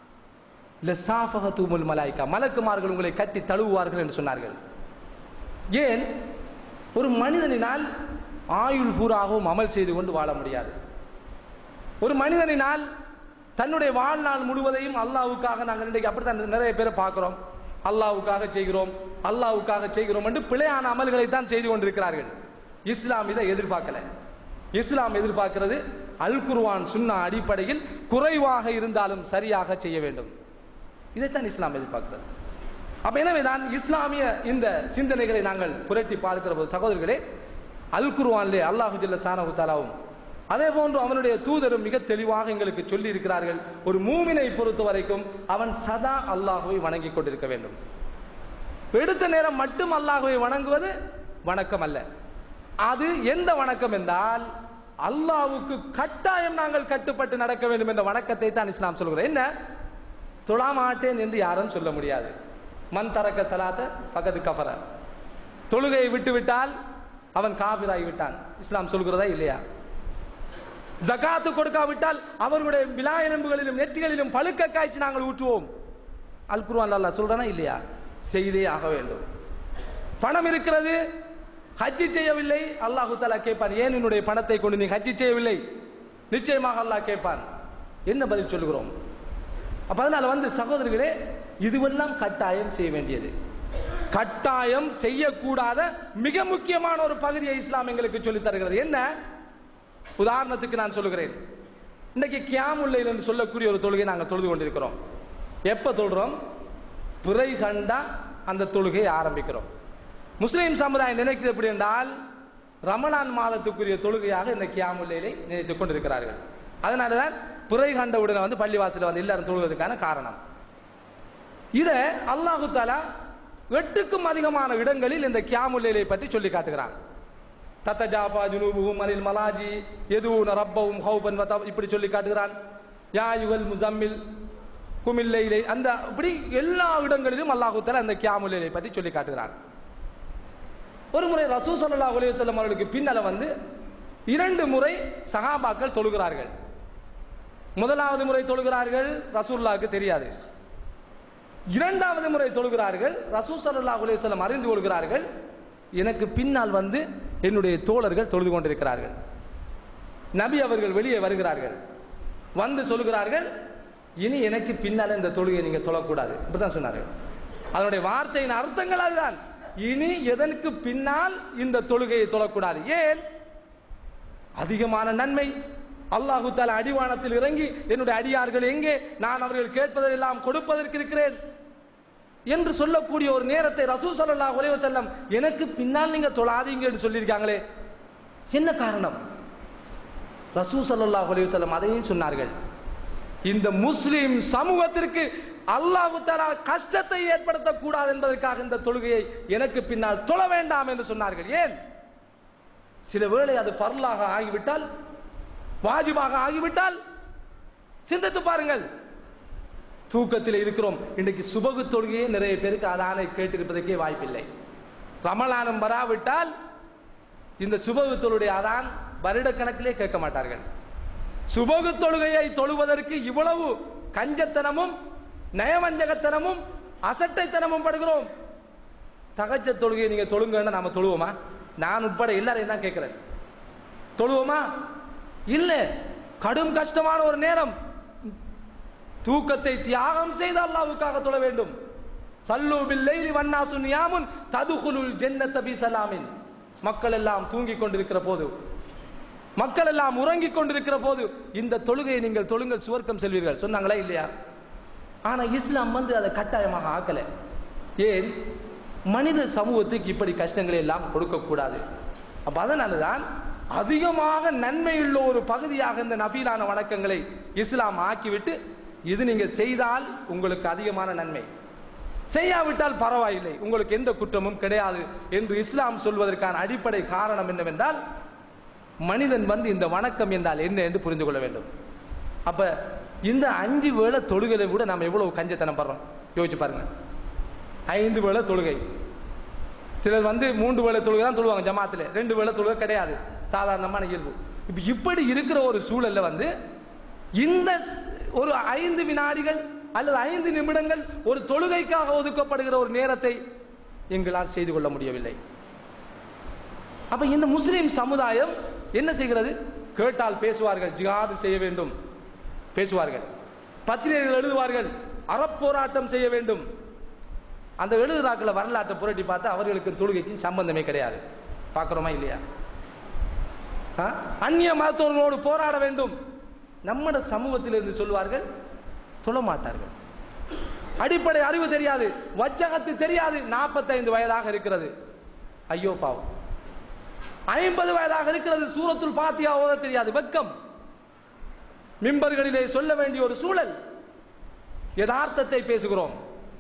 C: லஸாஃபஹதுமுல் மலாயிகா, மலக்குமார்கள் உங்களை கட்டி தழுவுவார்கள் என்று சொன்னார்கள். ஏன்? ஒரு மனிதனினால் ஆயுள் பூராகவும் அமல் செய்து கொண்டு வாழ முடியாது. ஒரு மனிதனினால் தன்னுடைய வாழ்நாள் முழுவதையும் அல்லாஹ்வுக்காக, நாங்கள் இன்றைக்கு அப்படித்தான் நிறைய பேரை பார்க்கிறோம், அல்லாஹ்வுக்காக செய்கிறோம் அல்லாஹ்வுக்காக செய்கிறோம் என்று பிழையான அமல்களை தான் செய்து கொண்டிருக்கிறார்கள். இஸ்லாம் இதை எதிர்பார்க்கல. இஸ்லாம் எதிர்பார்க்கிறது அல் குர்ஆன் சுன்னா அடிப்படையில் குறைவாக இருந்தாலும் சரியாக செய்ய வேண்டும். இதைத்தான் இஸ்லாம் எதிர்பார்க்கிறது. அப்ப எனவேதான் இஸ்லாமிய இந்த சிந்தனைகளை நாங்கள் புரட்டி பார்க்கிற போது சகோதரர்களே, அல் குர்ஆனிலே அல்லாஹ் ஜல்ல ஷானஹு தஆலாவும் அதே போன்று அவனுடைய தூதரும் மிக தெளிவாக எங்களுக்கு சொல்லி இருக்கிறார்கள், ஒரு மூமினை பொறுத்த வரைக்கும் அவன் சதா அல்லாஹ்வை வணங்கிக் கொண்டிருக்க வேண்டும். எடுத்த நேரம் மட்டும் அல்லாஹ்வை வணங்குவது வணக்கம் அல்ல. அது எந்த வணக்கம் என்றால் அல்லாஹ்வுக்கு கட்டாயம் நாங்கள் கட்டுப்பட்டு நடக்க வேண்டும் என்ற வணக்கத்தை தான் இஸ்லாம் சொல்கிறது. என்ன? தொழாமாட்டேன் என்று யாரும் சொல்ல முடியாது. மன் தரக்க ஸலாத்த ஃபகத் கஃபர, தொழுகையை விட்டு விட்டால் அவன் காபிராகி விட்டான். இஸ்லாம் சொல்கிறதா இல்லையா? ஜகாத்து கொடுக்காவிட்டால் அவர்களுடைய விலா எலும்புகளிலும் நெற்றிகளிலும் பழுக்க காய்ச்சி நாங்கள் ஊற்றுவோம். அல் குர்ஆன் அல்லாஹ் சொல்றானா இல்லையா? செய்தே ஆக வேண்டும். பணம் இருக்கிறது, ஹஜ்ஜி செய்யவில்லை, அல்லாஹு தஆலா கேட்பான், ஏன் என்னுடைய பணத்தை கொண்டு நீ ஹஜ்ஜி செய்யவில்லை? நிச்சயமாக அல்லாஹ் கேட்பான். என்ன பதில் சொல்கிறோம்? அப்ப அதனால சகோதரர்களே, இதுவெல்லாம் கட்டாயம் செய்ய வேண்டியது. கட்டாயம் செய்யக்கூடாத மிக முக்கியமான ஒரு பகுதியை இஸ்லாம் எங்களுக்கு சொல்லித் தருகிறது. என்ன? உதாரணத்துக்கு நான் சொல்லுகிறேன். இன்னைக்கு கியாமுல் லைல் என்று சொல்லக்கூடிய ஒரு தொழுகை நாங்கள் தொழுது கொண்டிருக்கிறோம். எப்ப தொழுறோம்? பிறை கண்டா அந்த தொழுகையை ஆரம்பிக்கிறோம். முஸ்லிம் சமுதாயம் நினைக்கிறது எப்படி என்றால் ரமலான் மாதத்துக்குரிய தொழுகையாக இந்த கியாமுல் லைலை நினைத்துக் கொண்டிருக்கிறார்கள். அதனாலதான் பிறை கண்டவுடனே பள்ளிவாசல எல்லாரும் தொழுவதற்கான காரணம். இதை அல்லாஹு தஆலா 8க்கும் அதிகமான இடங்களில் இந்த கியாமுல் லைலை பற்றி சொல்லி காட்டுகிறான். தத்தஜாஃபா ஜுனூபுஹும் அனில் மலாஜி யதுஊன ரப்பஹும் ஹௌபன் வ தவ, இப்படி சொல்லி காட்டுகிறான். யா அய்யுஹல் முஸம்மில் குமில் லைலை, அந்த இப்படி எல்லா இடங்களிலும் அல்லாஹ் தஆலா அந்த கியாமுல் லைலை பற்றி சொல்லி காட்டுகிறான். ஒரு முறை ரசூல் ஸல்லல்லாஹு அலைஹி வஸல்லம் அவர்களுக்கு பின்னால 2 முறை சஹாபாக்கள் தொழுகிறார்கள். முதலாவது முறை தொழுகிறார்கள், ரசூலுல்லாஹ்வுக்கு தெரியாது. 2வது முறை தொழுகிறார்கள், ரசூல் ஸல்லல்லாஹு அலைஹி வஸல்லம் அறிந்து கொள்கிறார்கள், எனக்கு பின்னால் என்னுடைய தோழர்கள் தொழுது கொண்டிருக்கிறார்கள். நபி அவர்கள் வெளியே வருகிறார்கள், சொல்கிறார்கள், இனி எனக்கு பின்னால் இந்த தொழுகை நீங்க தொழக்கூடாது. இப்படிதான் சொன்னார்கள். அதனுடைய வார்த்தையின் அர்த்தங்கள் அதுதான். இனி எதற்கு பின்னால் இந்த தொழுகையை தொழக்கூடாது. ஏன்? அதிகமான நன்மை. அல்லாஹு தஆலா அடிவானத்தில் இறங்கி என்னுடைய அடியார்கள் எங்கே, நான் அவர்கள் கேட்பதெல்லாம் கொடுப்பதற்கு இருக்கிறேன் என்று சொல்லக்கூடிய ஒரு நேரத்தை ரசூல் ஸல்லல்லாஹு அலைஹி வஸல்லம் எனக்கு பின்னால் நீங்க தொழாதீங்க என்று சொல்லியிருக்காங்களே, என்ன காரணம்? ரசூல் ஸல்லல்லாஹு அலைஹி வஸல்லம் அதையும் சொன்னார்கள், இந்த முஸ்லிம் சமூகத்திற்கு அல்லாஹ் தஆலா கஷ்டத்தை ஏற்படுத்த கூடாது என்பதற்காக இந்த தொழுகையை எனக்கு பின்னால் தொழ வேண்டாம் என்று சொன்னார்கள். ஏன்? சில வேளை அது ஃபர்லாக ஆகிவிட்டால், வாஜிபாக ஆகிவிட்டால் சிந்தித்து பாருங்கள். தூக்கத்தில் இருக்கிறோம். இன்றைக்கு சுபகு தொழுகையே நிறைய பேருக்கு அதானை கேட்டிருப்பதற்கே வாய்ப்பில்லை. ரமலானும் வராவிட்டால் இந்த சுபகு தொழுடைய அதான் வருடக்கணக்கிலே கேட்க மாட்டார்கள். சுபகு தொழுகையை தொழுவதற்கு இவ்வளவு கஞ்சத்தனமும் நயவஞ்சகத்தனமும் அசட்டைத்தனமும் படுகிறோம். தகஜத் தொழுகையை நீங்க தொழுங்கன்னா நாம தொழுவோமா? நான் உட்பட எல்லாரையும் தான் கேட்கிறேன். தொழுவோமா? இல்ல. கடும் கஷ்டமான ஒரு நேரம், தூக்கத்தை தியாகம் செய்து அல்லாஹ்வுக்காக தொழ வேண்டும். சல்லு பில்லைலி வன்னாசு நியாமுன் ததுகுலுல் ஜன்னத பிஸலாமின். மக்கள் எல்லாம் தூங்கிக் கொண்டிருக்கிற போது, மக்கள் எல்லாம் உறங்கிக் கொண்டிருக்கிற போது இந்த தொழுகையை நீங்கள் தொழுங்கள், சுவர்க்கம் செல்வீர்கள் சொன்னாங்களா இல்லையா? ஆனா இஸ்லாம் அதை கட்டாயமாக ஆக்கல. ஏன்? மனித சமூகத்துக்கு இப்படி கஷ்டங்களை எல்லாம் கொடுக்க கூடாது. அப்ப அதனாலதான் அதிகமாக நன்மையுள்ள ஒரு பகுதியாக இந்த நபீலான வணக்கங்களை இஸ்லாம் ஆக்கிவிட்டு, இது நீங்க செய்தால் உங்களுக்கு அதிகமான நன்மை, செய்யாவிட்டால் பரவாயில்லை, உங்களுக்கு எந்த குற்றமும் கிடையாது என்று இஸ்லாம் சொல்வதற்கான அடிப்படை காரணம் என்னவென்றால், மனிதன் இந்த வணக்கம் என்றால் என்ன என்று புரிந்து கொள்ள வேண்டும். அப்ப இந்த 5 வேளை தொழுகையை கூட நாம் எவ்வளவு கஞ்சத்தனம் படுறோம் யோசிச்சு பாருங்க. 5 வேளை தொழுகை, சிலர் 3 வேளை தொழுகை தான் தொழுவாங்க ஜமாத்துல, 2 வேளை தொழுகை கிடையாது, சாதாரணமான இயல்பு. இப்படி இருக்கிற ஒரு சூழல்ல இந்த ஒரு 5 வினாடிகள் அல்லது 5 நிமிடங்கள் ஒரு தொழுகைக்காக ஒதுக்கப்படுகிற ஒரு நேரத்தை எங்களால் செய்து கொள்ள முடியவில்லை. அப்ப இந்த முஸ்லிம் சமுதாயம் என்ன செய்கிறது? கேட்டால் பேசுவார்கள், ஜிஹாது செய்ய வேண்டும் பேசுவார்கள், பத்திரிகைகள் எழுதுவார்கள், அறப்போராட்டம் செய்ய வேண்டும். அந்த எழுதுறாக்களை வரலாற்றை புரட்டி பார்த்தா அவர்களுக்கு தொழுகைக்கும் சம்பந்தமே கிடையாது. பார்க்கிறோமா இல்லையா? அந்நிய மதத்தோர்களோடு போராட வேண்டும். நம்மட சமூகத்திலிருந்து சொல்வார்கள், தொழ மாட்டார்கள். அடிப்படை அறிவு தெரியாது, வச்சகத்து தெரியாது. 45 வயதாக இருக்கிறது, ஐயோ பாவம். 50 வயதாக இருக்கிறது, சூரத்துல் ஃபாத்திஹா ஓத தெரியாது, வெக்கம். மிம்பர்களிலே சொல்ல வேண்டிய ஒரு சூழல். யதார்த்தத்தை பேசுகிறோம்.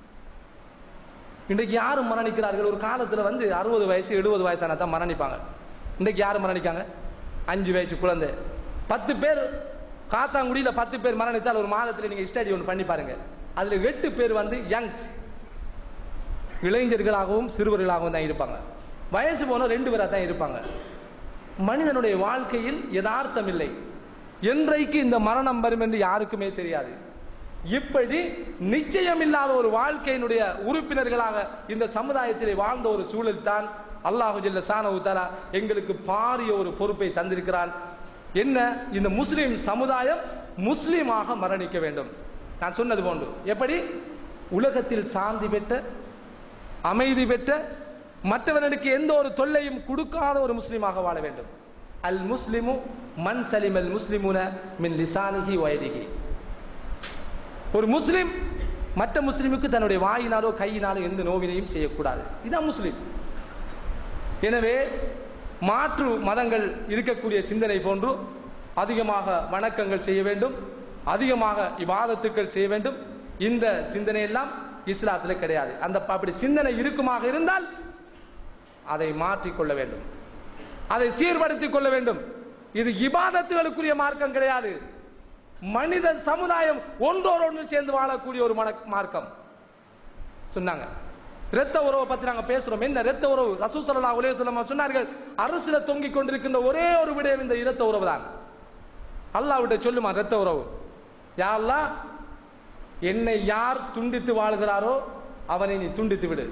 C: இன்றைக்கு யாரும் மரணிக்கிறார்கள்? ஒரு காலத்துல 60 வயசு 70 வயசான தான் மரணிப்பாங்க. இன்றைக்கு யாரும் மரணிக்காங்க? 5 வயசு குழந்தை. 10 பேர் காத்தாங்குடியில 10 பேர் மரணித்தால் ஒரு மாதத்தில் நீங்க ஸ்டடி ஒன்று பண்ணி பாருங்க. அதுல 8 பேர் யங்ஸ், இளைஞர்களாகவும் சிறுவர்களாகவும் தான் இருப்பாங்க. வயசு போன 2 பேரா தான் இருப்பாங்க. மனிதனுடைய வாழ்க்கையில் யதார்த்தம் இல்லை. என்றைக்கு இந்த மரணம் வரும் என்று யாருக்குமே தெரியாது. இப்படி நிச்சயம் இல்லாத ஒரு வாழ்க்கையினுடைய உறுப்பினர்களாக இந்த சமுதாயத்திலே வாழ்ந்த ஒரு சூழல் தான் அல்லாஹு ஜல்ல ஷானஹு தஆலா எங்களுக்கு பாரிய ஒரு பொறுப்பை தந்திருக்கிறான். என்ன? இந்த முஸ்லிம் சமுதாயம் முஸ்லிமாக மரணிக்க வேண்டும். நான் சொன்னது போன்று எப்படி உலகத்தில் சாந்தி பெற்ற, அமைதி பெற்ற, மற்றவர்களுக்கு எந்த ஒரு தொல்லையும் கொடுக்காத ஒரு முஸ்லிமாக வாழ வேண்டும். அல் முஸ்லிமு மன் சலிமல் முஸ்லிமுன மின் லிசானிஹி வ யதிஹி. ஒரு முஸ்லிம் மற்ற முஸ்லிமுக்கு தன்னுடைய வாயினாலோ கையினாலோ எந்த நோவினையும் செய்யக்கூடாது. இதுதான் முஸ்லிம். எனவே மாற்று மதங்கள் இருக்கக்கூடிய சிந்தனை போன்று அதிகமாக வணக்கங்கள் செய்ய வேண்டும், அதிகமாக இபாதத்துக்கள் செய்ய வேண்டும், இந்த சிந்தனை எல்லாம் இஸ்லாத்தில் கிடையாது. அப்படி சிந்தனை இருக்குமாக இருந்தால் அதை மாற்றிக்கொள்ள வேண்டும், அதை சீர்படுத்திக் கொள்ள வேண்டும். இது இபாதத்துகளுக்குரிய மார்க்கம் கிடையாது. மனித சமுதாயம் ஒன்றோடு சேர்ந்து வாழக்கூடிய ஒரு மார்க்கம். சொன்னாங்க இரத்த உறவை பத்தி நாங்க பேசுறோம். என்ன இரத்த உறவு? ரசூல் ஸல்லல்லாஹு அலைஹி வஸல்லம் சொன்னார்கள், அரசுல தொங்கிக் கொண்டிருக்கின்ற ஒரே ஒரு விடயம் இந்த இரத்த உறவு தான். அல்லாஹ் விட்ட சொல்லுமா இரத்த உறவு? யா அல்லாஹ், என்னை யார் துண்டித்து வாழ்கிறாரோ அவனை நீ துண்டித்து விடு.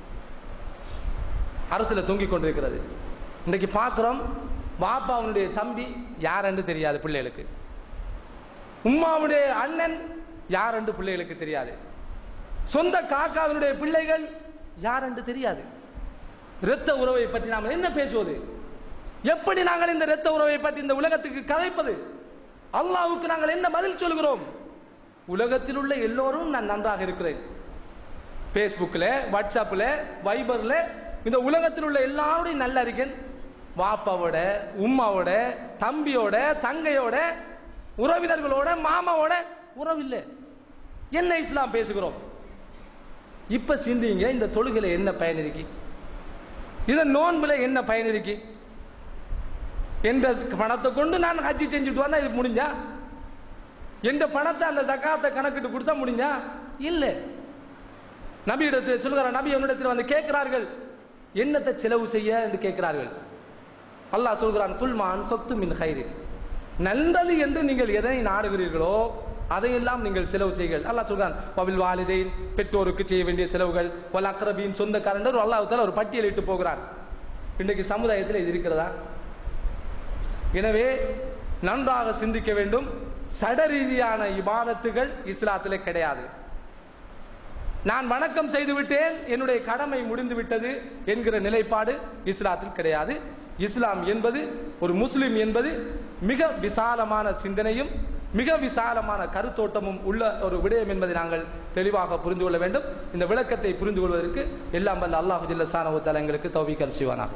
C: அரசுல தொங்கிக் கொண்டிருக்கிறது. இன்றைக்கு பார்க்கிறோம், பாப்பா அவனுடைய தம்பி யார் என்று தெரியாது பிள்ளைகளுக்கு, உம்மாவுடைய அண்ணன் யார் என்று பிள்ளைகளுக்கு தெரியாது, சொந்த காக்காவினுடைய பிள்ளைகள் யார் என்று தெரியாது. இரத்த உறவை பற்றி நாம் என்ன பேசுவது? எப்படி நாங்கள் இந்த இரத்த உறவை பற்றி இந்த உலகத்துக்கு கதைப்பது? அல்லாஹ்வுக்கு நாங்கள் என்ன பதில் சொல்கிறோம்? உலகத்தில் உள்ள எல்லோரும் நான் நன்றாக இருக்கிறேன், பேஸ்புக்கில், வாட்ஸ்அப்பில், வைபரில் இந்த உலகத்தில் உள்ள எல்லாரோடையும் நல்ல இருக்கேன். வாப்பாவோட, உம்மாவோட, தம்பியோட, தங்கையோட, உறவினர்களோட, மாமாவோட உறவில்லை. என்ன இஸ்லாம் பேசுகிறோம்? இப்ப சிந்திங்க, இந்த தொழுகையில என்ன பயன் இருக்கு? இதன் நோன்புல என்ன பயன் இருக்கு? என்ற பணத்தை கொண்டு நான் ஹஜ்ஜி செஞ்சுட்டு வந்தா இது முடிஞ்சா? என்ற பணத்தை அந்த ஜகாத்தை கணக்கிட்டு கொடுத்தா முடிஞ்சா? இல்ல. நபி இடத்தில் சொல்கிறார், நபி என்னிடத்தில் வந்து கேட்கிறார்கள், என்னத்தை செலவு செய்ய என்று கேட்கிறார்கள். அல்லாஹ் சொல்கிறான், குல் மா அன்ஃபக்து மின் கைரின், நல்லது என்று நீங்கள் எதனை நாடுகிறீர்களோ அதையெல்லாம் நீங்கள் செலவு செய்யுங்கள். அல்லாஹ் சொல்கிறான், வபில் வாலிதைன், பெற்றோருக்கு செய்ய வேண்டிய செலவுகள், வல் அக்ரபீன், சொந்தக்காரர், அல்லாஹ் தஆலா ஒரு பட்டியலிட்டு போகிறான். இன்றைக்கு சமுதாயத்தில் இது இருக்கிறதா? எனவே நன்றாக சிந்திக்க வேண்டும். சட ரீதியான இபாதத்துகள் இஸ்லாத்திலே கிடையாது. நான் வணக்கம் செய்து விட்டேன், என்னுடைய கடமை முடிந்து விட்டது என்கிற நிலைப்பாடு இஸ்லாத்தில் கிடையாது. இஸ்லாம் என்பது, ஒரு முஸ்லிம் என்பது மிக விசாலமான சிந்தனையும் மிக விசாலமான கருத்தோட்டமும் உள்ள ஒரு விடயம் என்பதை நாங்கள் தெளிவாக புரிந்து கொள்ள வேண்டும். இந்த விளக்கத்தை புரிந்து கொள்வதற்கு எல்லாம் வல்ல அல்லாஹ் ஜல்ல ஷானஹு வ தஆலா எங்களுக்கு தௌஃபீக் செய்வானாக.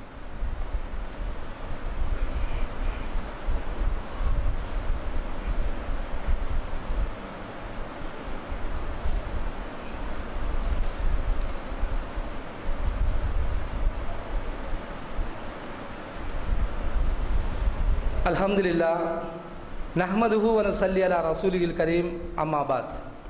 C: அல்ஹம்துலில்லாஹ் நஹ்மதுஹு வ நஸல்லி அலா ரசூலில் கரீம், அம்மா பாத்.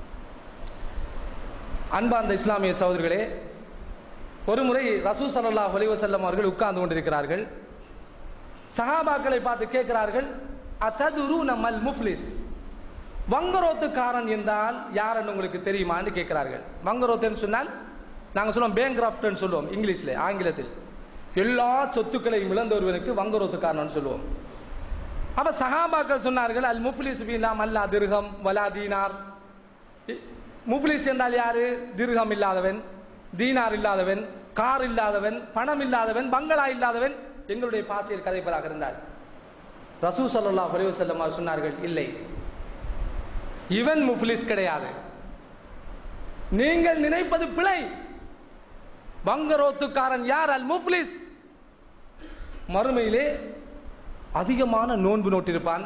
C: அன்பார்ந்த இஸ்லாமிய சகோதரர்களே, ஒரு முறை ரசூல் ஸல்லல்லாஹு அலைஹி வஸல்லம் அவர்கள் உட்கார்ந்து கொண்டிருக்கிறார்கள். சஹாபாக்களை பார்த்து கேட்கிறார்கள், அததுரூன மல் முஃப்லிஸ், வங்கரோத்துக்காரன் என்றால் யாருன்னு உங்களுக்கு தெரியுமான்னு கேட்கிறார்கள். வங்கரோத்துன்னு சொன்னால் நாங்கள் சொல்லுவோம் பேங்க்ராஃப்ட்னு சொல்லுவோம் இங்கிலீஷில், ஆங்கிலத்தில். எல்லா சொத்துக்களையும் இழந்த ஒருவனுக்கு வங்கரோத்துக்காரன் சொல்லுவோம். அப்ப சஹாபாக்கள் சொன்னார்கள், அல் முஃப்லிஸ் ஃபீனா மல்லா திர்ஹம் வலா தீனார். முஃப்லிஸ் என்றால் யாரு? திர்ஹம் இல்லாதவன், தீனார் இல்லாதவன், கார் இல்லாதவன், பணம் இல்லாதவன், பங்களா இல்லாதவன், எங்களுடைய பாசையில் கதைப்பதாக இருந்தார். ரசூல் ஸல்லல்லாஹு அலைஹி வஸல்லம் சொன்னார்கள், இல்லை, இவன் முஃப்லிஸ் கிடையாது, நீங்கள் நினைப்பது பிழை. வங்கரோத்துக்காரன் யார்? அல் முஃப்லிஸ். மறுமையிலே அதிகமான நோன்பு நோட்டிருப்பான்,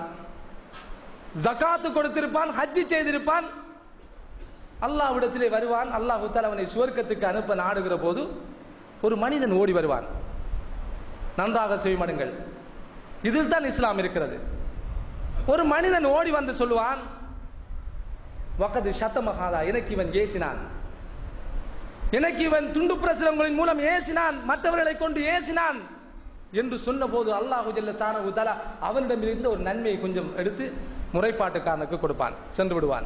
C: ஜகாத்து கொடுத்திருப்பான், ஹஜ்ஜி செய்திருப்பான், அல்லாஹ்விடத்திலே வருவான். அல்லாஹ் தஆலா அவனை சுவர்க்கத்துக்கு அனுப்ப நாடுகிற போது ஒரு மனிதன் ஓடி வருவான். நன்றாக செவிமடுங்கள், இதில் தான் இஸ்லாம் இருக்கிறது. ஒரு மனிதன் ஓடி வந்து சொல்லுவான், வகது ஷத்தமஹாதா, எனக்கு இவன் ஏசினான், எனக்கு இவன் துண்டு பிரசுரங்களின் மூலம் ஏசினான், மற்றவர்களை கொண்டு ஏசினான் என்று சொன்ன போது அல்லாஹ் ஜல்ல ஷானஹு தஆலா அவனிடமிருந்து ஒரு நன்மையை கொஞ்சம் எடுத்து முறைப்பாட்டுக்காரனுக்கு கொடுப்பான், சென்று விடுவான்.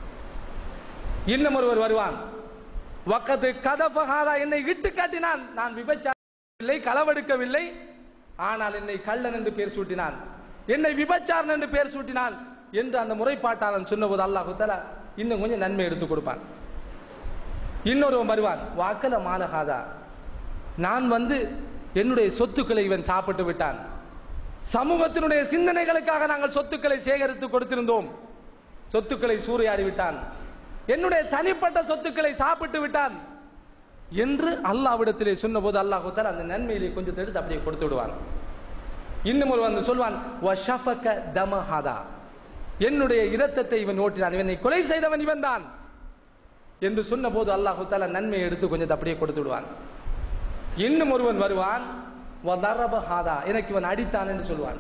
C: இன்னும் ஒருவர் வருவான், வகது கதஃபஹாதா, என்னை இட்டு காட்டினான், நான் விபச்சாரமில்லை, களவெடுக்கவில்லை, ஆனால் என்னை கள்ளன் என்று பெயர் சூட்டினான், என்னை விபச்சாரன் என்று பெயர் சூட்டினான் என்று அந்த முறைப்பாட்டாளன் சொன்னபோது அல்லாஹ் தஆலா இன்னும் கொஞ்சம் நன்மை எடுத்து கொடுப்பான். இன்னொருவன் வருவான், வாக்கல மாலஹாதா, நான் வந்து என்னுடைய சொத்துக்களை இவன் சாப்பிட்டு விட்டான், சமூகத்தினுடைய சிந்தனைகளுக்காக நாங்கள் சொத்துக்களை சேகரித்து கொடுத்திருந்தோம், சொத்துக்களை சூறையாடி விட்டான், என்னுடைய தனிப்பட்ட சொத்துக்களை சாப்பிட்டு விட்டான் என்று அல்லாஹ்விடத்திலே சொன்னபோது அல்லாஹ் தஆலா அந்த நன்மையிலே கொஞ்சம் எடுத்து அப்படியே கொடுத்து விடுவான். இன்னும் ஒரு வந்து சொல்வான், வஷஃபக தமஹாதா, என்னுடைய இரத்தத்தை இவன் ஓட்டினான், இவனை கொலை செய்தவன் இவன் தான் என்று சொன்ன போது அல்லாஹ் தஆலா நன்மையை எடுத்து கொஞ்சம் அப்படியே கொடுத்து விடுவான். இன்னும் ஒருவன் வருவான், வதரபஹாதா, எனக்கு இவன் அடித்தான் என்று சொல்வான்.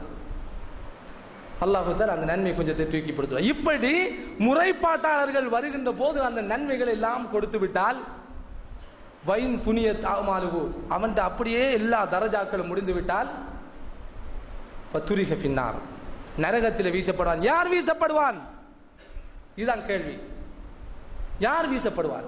C: அல்லாஹ் தஆலா அந்த நன்மை கொஞ்சத்தை தூக்கி கொடுத்துவான். இப்படி முறைப்பாட்டாளர்கள் வருகின்ற போது அந்த நன்மைகள் எல்லாம் கொடுத்து விட்டால், வைன் புனியத் அமாலுஹு, அவன் அப்படியே எல்லா தரஜாக்களும் முடிந்து விட்டால், ஃபதுரிஹ ஃபின்னார், நரகத்தில் வீசப்படுவான். யார் வீசப்படுவான்? இதுதான் கேள்வி. யார் வீசப்படுவான்?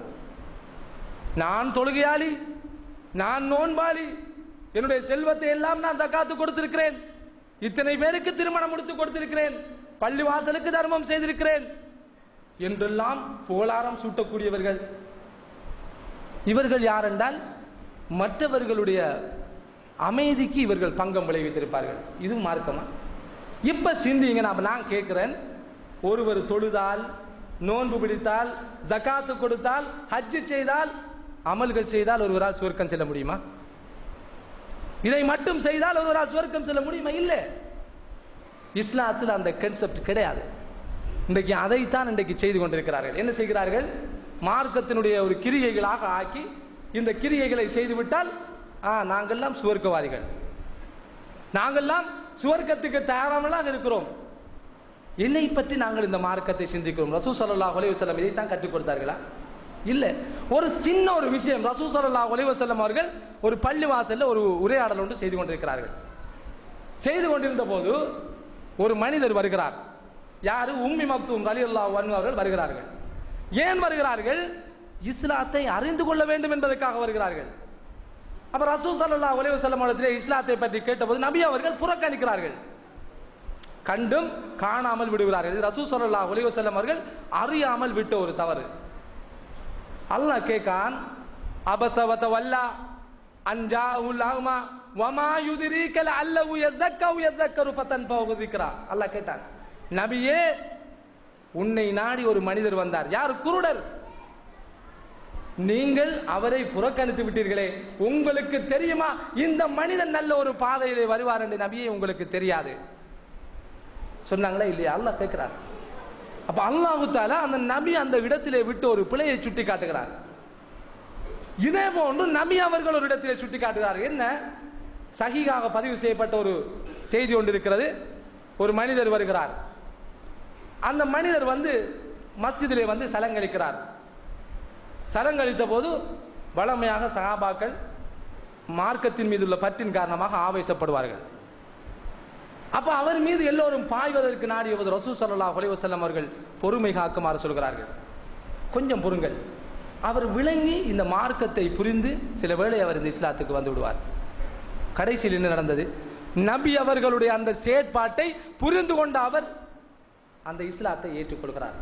C: நான் தொழுகையாளி, நான் நோன்பாளி, என்னுடைய செல்வத்தை எல்லாம் நான் ஜகாத்து கொடுத்திருக்கிறேன், இத்தனை பேருக்கு திருமணம் முடித்து கொடுத்திருக்கிறேன், பள்ளி வாசலுக்கு தர்மம் செய்திருக்கிறேன் என்றெல்லாம் புகழாரம் சூட்டக்கூடியவர்கள். இவர்கள் யார் என்றால் மற்றவர்களுடைய அமைதிக்கு இவர்கள் பங்கம் விளைவித்திருப்பார்கள். இது மார்க்கமா? இப்ப சிந்திங்க. நான் கேட்கிறேன், ஒருவர் தொழுதால், நோன்பு பிடித்தால், ஜகாத்து கொடுத்தால், ஹஜ் செய்தால், அமல்கள் செய்தால் ஒருவரால் சுவர்க்கம் செல்ல முடியுமா? இதை மட்டும் செய்தால் ஒருவரால் சுவர்க்கம் செல்ல முடியுமா? இல்லை. இஸ்லாத்தில் அந்த கான்செப்ட் கிடையாது. இன்றைக்கு அதைத்தான் இன்றைக்கு செய்து கொண்டிருக்கிறார்கள். என்ன செய்கிறார்கள்? மார்க்கத்தினுடைய ஒரு கிரியைகளாக ஆக்கி இந்த கிரியைகளை செய்துவிட்டால் நாங்கள்லாம் சுவர்க்கவாதிகள், நாங்கள்லாம் சுவர்க்கத்துக்கு தயாராக இருக்கிறோம். என்னை பற்றி நாங்கள் இந்த மார்க்கத்தை சிந்திக்கிறோம். ரசூல் ஸல்லல்லாஹு அலைஹி வஸல்லம் இதைத்தான் கற்றுக் கொடுத்தார்களா? இல்லை. ஒரு சின்ன ஒரு விஷயம், ரசூல் ஸல்லல்லாஹு அலைஹி வஸல்லம் அவர்கள் ஒரு பள்ளி வாசல்ல ஒரு உரையாடல் ஒன்று செய்து கொண்டிருக்கிறார்கள். செய்து கொண்டிருந்த போது ஒரு மனிதர் வருகிறார். யாரு? உம்மி மக்தூம் ரலியல்லாஹு அன்ஹு அவர்கள் வருகிறார்கள். ஏன் வருகிறார்கள்? இஸ்லாத்தை அறிந்து கொள்ள வேண்டும் என்பதற்காக வருகிறார்கள். அப்ப ரசூல் ஸல்லல்லாஹு அலைஹி வஸல்லம் இடத்திலே இஸ்லாத்தை பற்றி கேட்டபோது நபி அவர்கள் புறக்கணிக்கிறார்கள், கண்டும் காணாமல் விடுகிறார்கள். ரசூல் ஸல்லல்லாஹு அலைஹி வஸல்லம் அவர்கள் அறியாமல் விட்ட ஒரு தவறு. அல்லாஹ் கேட்கான், அபஸவத வல்லா அன்ஜாஉல் அஹ்மா வமா யுத்ரீக லஅல்லஹு யذكரு ஃபதன்ஃபஹு ذிக்ரா. அல்லாஹ் கேட்டான், நபியே உன்னை நாடி ஒரு மனிதர் வந்தார். யார்? குருடர். நீங்கள் அவரை புறக்கணித்து விட்டீர்களே, உங்களுக்கு தெரியுமா இந்த மனிதன் நல்ல ஒரு பாதையிலே வருவார் என்று? நபியே உங்களுக்கு தெரியாது சொன்னாங்களா இல்லையா? அல்லாஹ் கேட்கிறார். அப்ப அல்லாஹு தஆலா அந்த நபி அந்த இடத்திலே விட்டு ஒரு பிழையை சுட்டி காட்டுகிறார். இதே போன்று நபி அவர்கள் ஒரு இடத்திலே சுட்டி காட்டுகிறார். என்ன? சஹீஹாக பதிவு செய்யப்பட்ட ஒரு செய்தி ஒன்று இருக்கிறது. ஒரு மனிதர் வருகிறார். அந்த மனிதர் மஸ்ஜிதிலே சலங்கழிக்கிறார். சலங்கழித்த போது வளமையாக சஹாபாக்கள் மார்க்கத்தின் மீது உள்ள பற்றின் காரணமாக ஆவேசப்படுவார்கள். அப்ப அவர் மீது எல்லோரும் பாய்வதற்கு நாடிய போது ரசூல் ஸல்லல்லாஹு அலைஹி வஸல்லம் அவர்கள் பொறுமை காக்குமாறு சொல்கிறார்கள். கொஞ்சம் பொறுங்கள். அவர் விளங்கி இந்த மார்க்கத்தை புரிந்து சில வேளை அவர் இந்த இஸ்லாத்துக்கு வந்து விடுவார். கடைசியில் என்ன நடந்தது? நபி அவர்களுடைய அந்த செயற்பாட்டை புரிந்து கொண்ட அவர் அந்த இஸ்லாத்தை ஏற்றுக்கொள்கிறார்.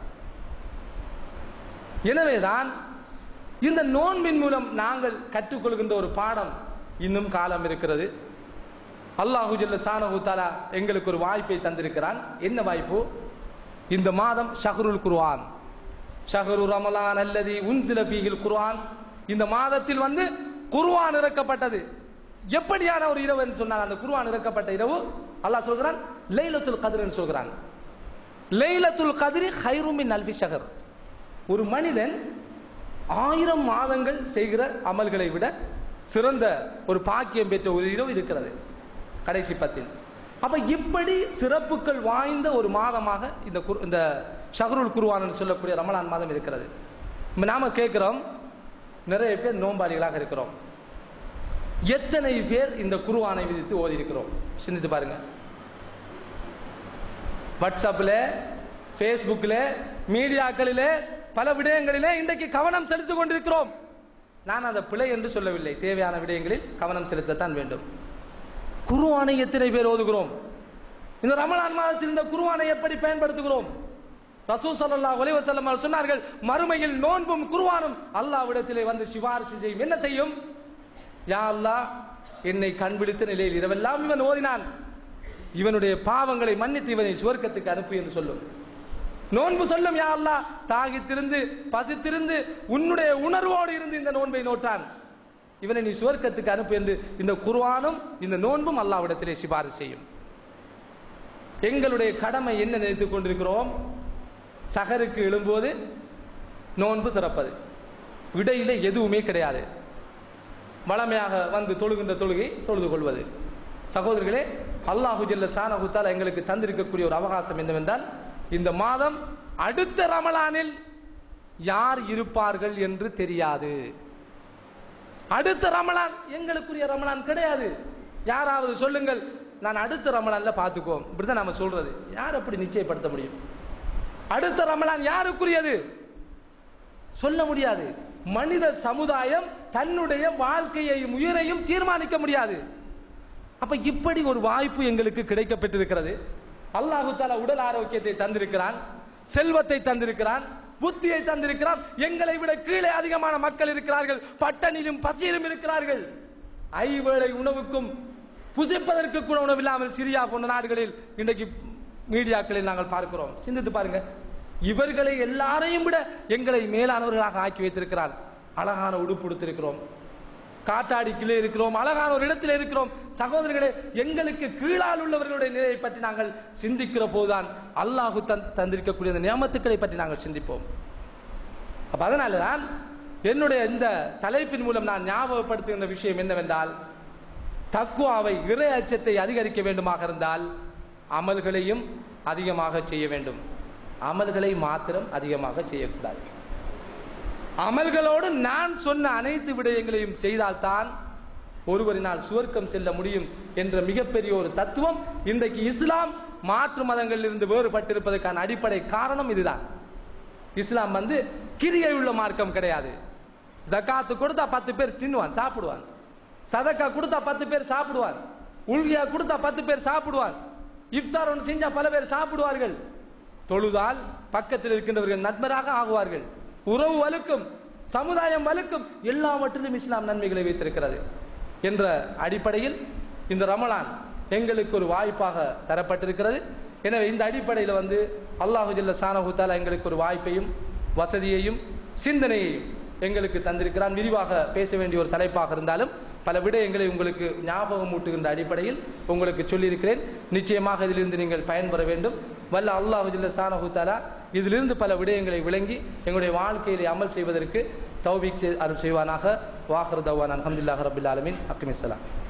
C: எனவேதான் இந்த நோன்பின் மூலம் நாங்கள் கற்றுக்கொள்கின்ற ஒரு பாடம் இன்னும் காலம் இருக்கிறது. அல்லாஹு ஜல்ல ஷானஹு தஆலா எங்களுக்கு ஒரு வாய்ப்பை தந்திருக்கிறான். என்ன வாய்ப்பு? இந்த மாதம் ஷஹ்ருல் குர்ஆன், ஷஹ்ரு ரமலான் அல்லதி உன்சில ஃபீஹில் குர்ஆன். இந்த மாதத்தில் குர்ஆன் இறக்கப்பட்டது. எப்படியான ஒரு இரவு என்று சொன்னால் அந்த குர்ஆன் இறக்கப்பட்ட இரவு அல்லாஹ் சொல்கிறான் லைலத்துல் கத்ர் என்று சொல்கிறான். லைலத்துல் கத்ரி கைரும் மின் அல்ஃபி ஷஹர். ஒரு மனிதன் 1000 மாதங்கள் செய்கிற அமல்களை விட சிறந்த ஒரு பாக்கியம் பெற்ற ஒரு இரவு இருக்கிறது கடைசி 10. அப்ப இப்படி சிறப்புகள் வாய்ந்த ஒரு மாதமாக இந்த ஷஹ்ருல் குர்ஆன் என்று சொல்லக்கூடிய ரமலான் மாதம் இருக்கிறது. நாம கேட்கிறோம், நிறைய பேர் நோம்பாளிகளாக இருக்கிறோம். எத்தனை பேர் இந்த குர்ஆனை விதித்து ஓதி இருக்கிறோம்? சிந்தித்து பாருங்க. வாட்ஸ்அப்ல, ஃபேஸ்புக்ல, மீடியாக்களிலே, பல விடயங்களிலே இன்றைக்கு கவனம் செலுத்திக் கொண்டிருக்கிறோம். நான் அதை பிழை என்று சொல்லவில்லை. தேவையான விடயங்களில் கவனம் செலுத்தத்தான் வேண்டும். குர்ஆனை எத்தனை பேர் ஓதுகிறோம்? இந்த ரமலான் மாதத்தில் இந்த குர்ஆனை எப்படி பயன்படுத்துகிறோம்? ரசூல் ஸல்லல்லாஹு அலைஹி வஸல்லம் சொன்னார்கள், மறுமையில் நோன்பும் குர்ஆனும் அல்லாஹ்விடத்திலே சிபாரிசு செய்யும். என்ன செய்யும்? யா அல்லாஹ், என்னை கண்பிடித்த நிலையில் இரவெல்லாம் இவன் ஓதினான், இவனுடைய பாவங்களை மன்னித்து இவனை சுவர்க்கத்துக்கு அனுப்பு என்று சொல்லும். நோன்பு சொல்லும், யா அல்லாஹ், தாகித்திருந்து பசித்திருந்து உன்னுடைய உணர்வோடு இருந்து இந்த நோன்பை நோட்டான், இவனை நீ சுவர்க்கத்துக்கு அனுப்பு என்று இந்த குர்ஆனும் இந்த நோன்பும் அல்லாஹ்விடத்திலே சிபாரிசு செய்யும். எங்களுடைய கடமை என்ன நினைத்துக் கொண்டிருக்கிறோம்? சஹருக்கு எழும்போது நோன்பு திறப்பது, இடையில எதுவுமே கிடையாது. வளமையாக தொழுகின்ற தொழுகை தொழுது கொள்வது. சகோதரர்களே, அல்லாஹு ஜல்ல ஷானஹு தஆலா எங்களுக்கு தந்திருக்கக்கூடிய ஒரு அவகாசம் என்னவென்றால், இந்த மாதம் அடுத்த ரமலானில் யார் இருப்பார்கள் என்று தெரியாது. அடுத்த ரமலான் எங்களுக்குரிய ரமலான் கிடையாது. யாராவது சொல்லுங்கள், நான் அடுத்த ரமலான்ல பார்த்துக்குவோம், இப்படிதான் நாம சொல்றது. யார் அப்படி நிச்சயப்படுத்த முடியும்? அடுத்த ரமலான் யாருக்குரியது சொல்ல முடியாது. மனித சமுதாயம் தன்னுடைய வாழ்க்கையையும் உயிரையும் தீர்மானிக்க முடியாது. அப்ப இப்படி ஒரு வாய்ப்பு எங்களுக்கு கிடைக்கப்பட்டிருக்கிறது. அல்லாஹு தஆலா உடல் ஆரோக்கியத்தை தந்திருக்கிறான், செல்வத்தை தந்திருக்கிறான், புத்தியை தந்திருக்கிறான். எங்களை விட கீழே அதிகமான மக்கள் இருக்கிறார்கள், பட்டணியிலும் பசியிலும் இருக்கிறார்கள். ஐவேளை உணவுக்கும் புசிப்பதற்கு கூட உணவில்லாமல் சிரியா போன்ற நாடுகளில் இன்றைக்கு மீடியாக்களில் நாங்கள் பார்க்கிறோம். சிந்தித்து பாருங்க. இவர்களை எல்லாரையும் விட எங்களை மேலானவர்களாக ஆக்கி வைத்திருக்கிறார். அழகான உடுப்பு உடுத்திருக்கிறோம், காட்டாடிக்கிலே இருக்கிறோம், அழகான ஒரு இடத்தில் இருக்கிறோம். சகோதரர்களே, எங்களுக்கு கீழால் உள்ளவர்களுடைய நிலையை பற்றி நாங்கள் சிந்திக்கிற போதுதான் அல்லாஹு தந்திருக்கக்கூடிய அந்த நியமத்துக்களை பற்றி நாங்கள் சிந்திப்போம். அப்ப அதனாலதான் என்னுடைய இந்த தலைப்பின் மூலம் நான் ஞாபகப்படுத்துகின்ற விஷயம் என்னவென்றால், தக்வாவை, இறை அச்சத்தை அதிகரிக்க வேண்டுமாக இருந்தால் அமல்களையும் அதிகமாக செய்ய வேண்டும். அமல்களை மாத்திரம் அதிகமாக செய்யக்கூடாது. அமல்களோடு நான் சொன்ன அனைத்து விடயங்களையும் செய்தால்தான் ஒருவரினால் சுவர்க்கம் செல்ல முடியும் என்ற மிகப்பெரிய ஒரு தத்துவம் இன்றைக்கு இஸ்லாம் மாற்று மதங்களில் இருந்து வேறுபட்டிருப்பதற்கான அடிப்படை காரணம் இதுதான். இஸ்லாம் கிரியை உள்ள மார்க்கம் கிடையாது. ஜகாத்து கொடுத்தா 10 பேர் தின்னுவான், சாப்பிடுவான். சதக்கா கொடுத்தா 10 பேர் சாப்பிடுவான். உல்கியா கொடுத்தா 10 பேர் சாப்பிடுவான். இஃப்தார் ஒன்று செஞ்சா பல பேர் சாப்பிடுவார்கள். தொழுதால் பக்கத்தில் இருக்கின்றவர்கள் நண்பராக ஆகுவார்கள். உறவு வலுக்கும், சமுதாயம் வலுக்கும், எல்லாவற்றிலும் இஸ்லாம் நன்மைகளை வைத்திருக்கிறது என்ற அடிப்படையில் இந்த ரமலான் எங்களுக்கு ஒரு வாய்ப்பாக தரப்பட்டிருக்கிறது. எனவே இந்த அடிப்படையில் அல்லாஹு ஜல்ல ஷானஹு தஆலா எங்களுக்கு ஒரு வாய்ப்பையும் வசதியையும் சிந்தனையையும் எங்களுக்கு தந்திருக்கிறான். விரிவாக பேச வேண்டிய ஒரு தலைப்பாக இருந்தாலும் பல விடயங்களை உங்களுக்கு ஞாபகம் ஊட்டுகின்ற அடிப்படையில் உங்களுக்கு சொல்லியிருக்கிறேன். நிச்சயமாக இதிலிருந்து நீங்கள் பயன்பெற வேண்டும். வல்ல அல்லாஹு ஜல்ல ஷானஹு தஆலா இதிலிருந்து பல விடயங்களை விளங்கி எங்களுடைய வாழ்க்கையிலே அமல் செய்வதற்கு தௌபீக் அருள் செய்வானாக. வாஹிர் தவானா அல்ஹம்துலில்லாஹி ரப்பில் ஆலமீன். அக்மிஸ்ஸலாம்.